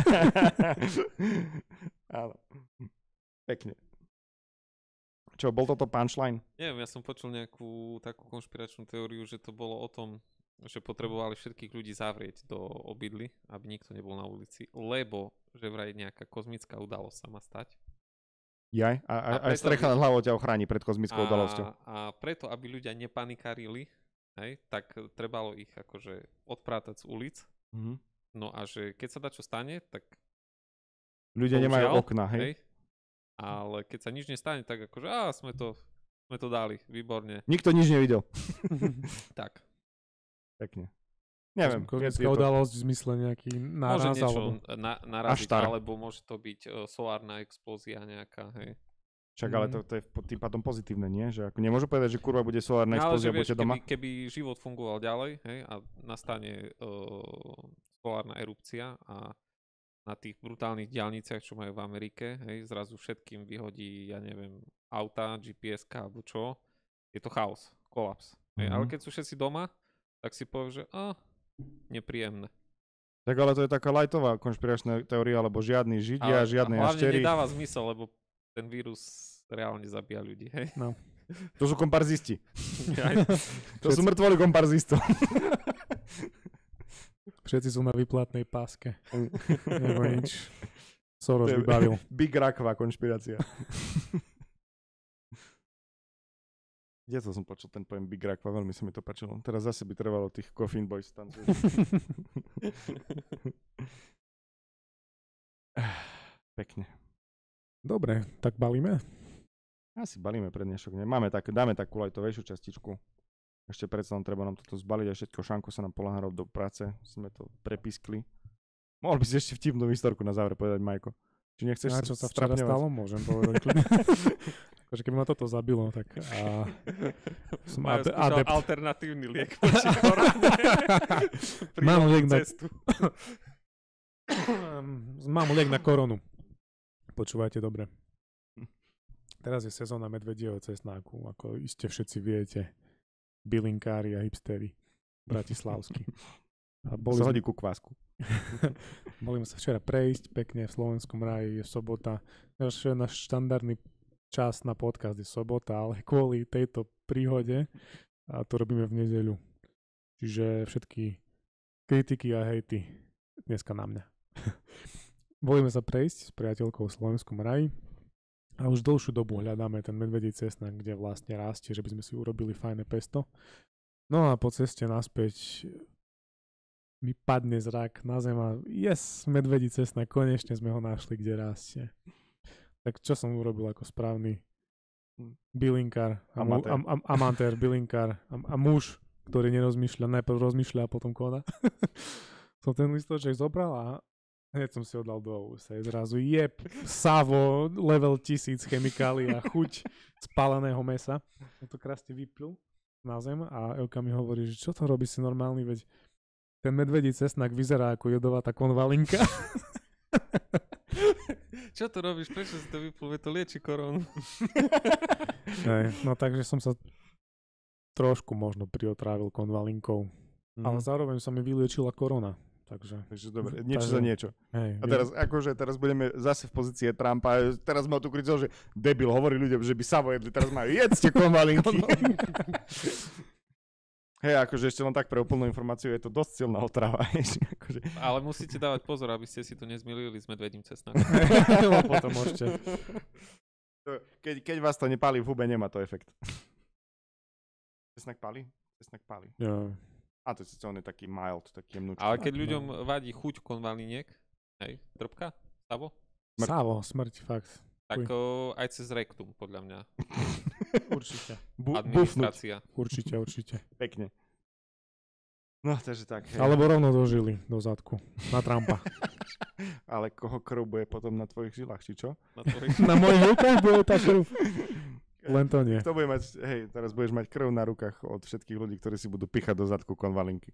Áno. Pekne. Čo, bol toto punchline? Neviem, ja som počul nejakú takú konšpiračnú teóriu, že to bolo o tom, že potrebovali všetkých ľudí zavrieť do obydly, aby nikto nebol na ulici, lebo že vraj nejaká kozmická udalosť sa má stať. Jaj? A, a, A aj preto strecha by- nad hlavou ťa ochráni pred kozmickou udalosťou. A preto, aby ľudia nepanikarili, hej, tak trebalo ich akože odprátať z ulic. Mhm. No a že keď sa dá čo stane, tak Ľudia bohužiaľ, nemajú okna, hej? hej, ale keď sa nič nestane, tak akože á, sme to, sme to dali, výborne. Nikto nič nevidel. Tak, Pekne. Neviem. je- Kozmická je to- udalosť v zmysle nejaký môže náraz, niečo alebo... na, naraziť, Aštar. alebo môže to byť uh, solárna explózia nejaká, hej. Však ale to, to je po- tým pádom pozitívne, nie? Že ako nemôžu povedať, že kurva bude solárna No, ale explózia, že vieš, budete doma? keby, keby život fungoval ďalej, hej, a nastane uh, solárna erupcia a na tých brutálnych diaľniciach, čo majú v Amerike, hej, zrazu všetkým vyhodí, ja neviem, auta, G P S ka alebo čo, je to chaos, kolaps. Hej, Mhm. ale keď sú všetci doma, tak si povie, že a, nepríjemné. Tak ale to je taká lightová konšpiračná teória, lebo žiadny židia, Ale žiadne hlavne jaštery. nedáva zmysel, lebo ten vírus reálne zabíja ľudí, hej. To sú komparzisti. Aj- To sú mŕtvoli komparzistov. Všetci sú na výplatnej páske. Nebo nič. Soros To je- vybavil. Big rakvá konšpirácia. Kde to som počul ten pojem Big rakva, veľmi sa mi to páčilo. Teraz zase by trvalo tých Coffin Boys tancujúcich. Pekne. Dobre, tak balíme. Asi balíme pre dnešok. Ne? Máme tak, dáme takú lightovejšiu častičku. Ešte predsa len treba nám toto zbaliť a všetko. Šanko sa nám poláha do práce. Sme to prepiskli. Mohol by si ešte vtipnú historku na záver povedať, Majko. Či nechceš A čo sa včera strapňovať? stalo, môžem povedať. kľudne. Akože keby ma toto zabilo, tak... A... Som Majú ade- skúšal adept. alternatívny liek voči korone. Mám Prírodnú liek na- cestu. Mám liek na koronu. Počúvajte dobre. Teraz je sezóna medvedieho cesnáku, ako iste všetci viete. Bylinkári a hipstery. Bratislavskí. A boli Sa sme, hodí ku kvásku. boli sme sa včera prejsť pekne v Slovenskom ráji, je sobota. Náš, náš štandardný čas na podcast je sobota, ale kvôli tejto príhode a to robíme v nedeľu. Čiže všetky kritiky a hejty dneska na mňa. Volíme sa prejsť s priateľkou v Slovenskom raji a už dlhšiu dobu hľadáme ten medvedí cesnak, kde vlastne rastie, že by sme si urobili fajné pesto. No a po ceste naspäť mi padne zrak na zem a yes, medvedí cesnak, konečne sme ho našli, kde rastie. Tak čo som urobil ako správny bylinkár, a mu, Amatér. am, am, amatér, bylinkár a, a muž, ktorý nerozmýšľa, najprv rozmýšľa a potom koná. Som ten listoček zobral a hneď som si ho dal do úsa. Je zrazu jeb, savo, level tisíc chemikálií a chuť spáleného mesa. Ja to krásne vypil na zem a Elka mi hovorí, že čo to robí si normálny, veď ten medvedí cesnak vyzerá ako jodovatá konvalinka. Čo to robíš? Prečo si to vyplul? Veď to lieči koronu. Hej, no takže som sa trošku možno priotrávil konvalinkou, Mhm. ale zároveň sa mi vyliečila korona. Takže, Takže dobre, niečo Takže- za niečo. hej, A teraz, akože, teraz budeme zase v pozícii Trumpa. Teraz ma tu kričal, že debil, hovorí ľuďom, že by Savo jedli, teraz majú jedzte konvalinky. Hej, akože ešte len tak pre úplnú informáciu, je to dosť silná otrava. vieš, akože. Ale musíte dávať pozor, aby ste si to nezmýlili s medvedím cesnakom. lebo potom môžete. To- Keď, keď vás to nepálí v hube, nemá to efekt. Cesnak pálí? Cesnak pálí. Jo. A to síce on je taký mild, taký jemnúčky. Ale keď no. ľuďom vadí chuť konvaliniek, hej, trpka, Savo, Smrť. Sávo, smrť, fakt. tak o, aj cez rektum, podľa mňa. Určite. Bu- bufnúť. Administrácia. Určite, určite. Pekne. No, takže tak. Hej. Alebo rovno dožili do zadku. Na Trumpa. Ale koho krv bude potom na tvojich žilách, či čo? Na tvojich- Na mojich rukách bude tá krv. Len to nie. Kto bude mať, hej, teraz budeš mať krv na rukách od všetkých ľudí, ktorí si budú pichať do zadku konvalinky.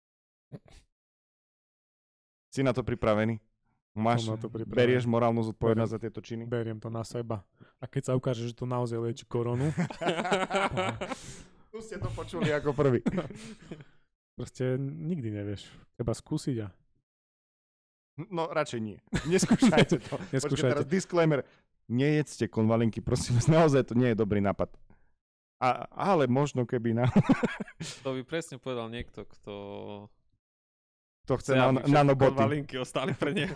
Si na to pripravený? Máš, Som na to pripravený. berieš morálnu zodpovednosť za tieto činy? Beriem to na seba. A keď sa ukáže, že to naozaj lieči koronu, Tu ste to počuli ako prvý. Proste nikdy nevieš. Treba skúsiť a... No, radšej nie. Neskúšajte to. Neskúšajte. Počkej, teraz disclaimer. Nejedzte konvalinky, prosím vás, naozaj to nie je dobrý nápad. A, ale možno keby na... To by presne povedal niekto, kto... To chce na, nanoboty. Konvalinky ostali pre ne.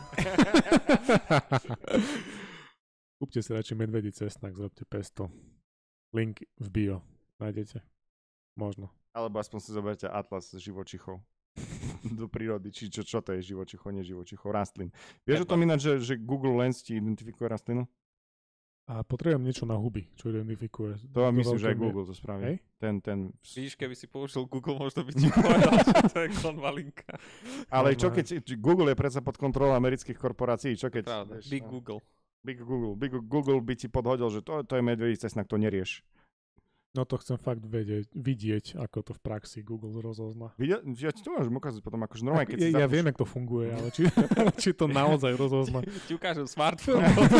Kúpte si radšej medvedí cesnak, zrobte pesto. Link v bio. Nájdete. Možno. Alebo aspoň si zoberte atlas živočichov do prírody. Či čo, čo to je živočichov, nie živočichov, rastlín. Vieš o tom ináč, že, že Google Lens ti identifikuje rastlinu? A potrebujem niečo na huby, čo identifikuje. To myslím, že aj Google to spraví. Hej? Ten, ten... Vidíš, keby si použil Google, možno by ti povedal, že to je konvalinka. Ale Možno čo aj. keď... Google je predsa pod kontrolou amerických korporácií. Čo keď... Pravda, vieš, Big no. Google. Big Google. Big Google by ti podhodil, že to, to je medvedí cesnak, to nerieš. No to chcem fakt vedieť, vidieť, ako to v praxi Google rozozná. Videl, ja ti to môžem ukázať potom, akože normálne, keď ja, si ja zapneš- viem, jak to funguje, ale či, či to naozaj rozozná. Ti ukážem smartfón.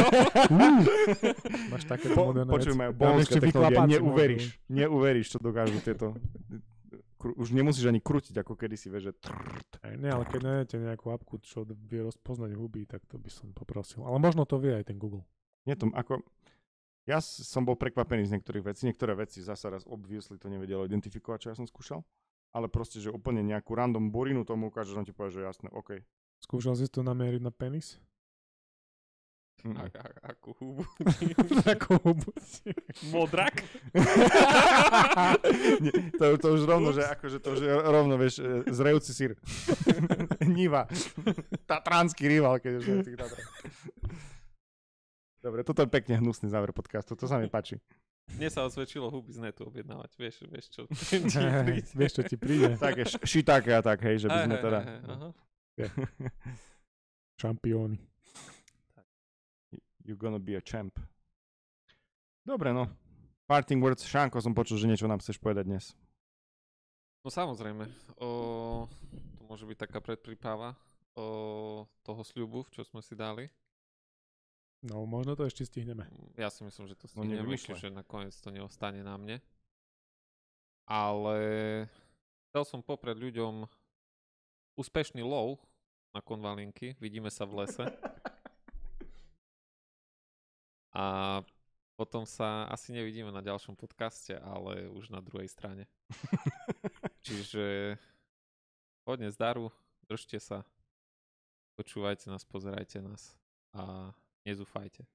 Máš takéto Po, moderné počuj veci. ma, Dám bohovská ešte technológia, vyklapáci neuveríš, možno. neuveríš, čo dokážu tieto. Kru- Už nemusíš ani krútiť, ako kedysi, vieš, že trrrt. Ej, nie, ale keď nájdete nejakú apku, čo vie rozpoznať huby, tak to by som poprosil. Ale možno to vie aj ten Google. Nie tom, ako... Ja s- som bol prekvapený z niektorých vecí. Niektoré veci zasa raz obviously to nevedelo identifikovať, čo ja som skúšal. Ale proste, že úplne nejakú random burinu tomu ukáže, že on ti povie, že jasné, OK. Skúšal si to namieriť na penis? Mm. A- a- Akú hubu. Takú hubu. Modrak. Nie, to, to už rovno, že akože to už je rovno, vieš, e, zrejúci sír. Niva. Tatranský rival, keď už je v tých Tatrách. Dobre, toto je pekne hnusný záver podcastu, to sa mi páči. Mne sa osvedčilo huby z netu objednávať. Vieš, vieš čo? Vieš, čo ti príde? Také š- šitáke a tak, hej, že by sme teda... Šampióny. You're gonna be a champ. Dobre, no. Parting words. Šánko, som počul, že niečo nám chceš povedať dnes. No samozrejme. O, to môže byť taká predpríprava o toho sľubu, čo sme si dali. No, možno to ešte stihneme. Ja si myslím, že to No, stihneme, nevymýšľaj. čiže nakoniec to neostane na mne. Ale chcel som poprieť ľuďom úspešný lov na konvalinky. Vidíme sa v lese. A potom sa asi nevidíme na ďalšom podcaste, ale už na druhej strane. Čiže hodne zdaru, držte sa, počúvajte nás, pozerajte nás a nezúfajte.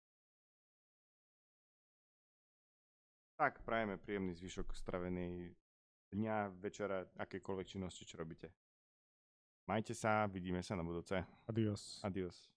Tak, prajeme príjemný zvyšok stravenej dňa, večera, akékoľvek činnosti, čo robíte. Majte sa, vidíme sa na budúce. Adios. Adios.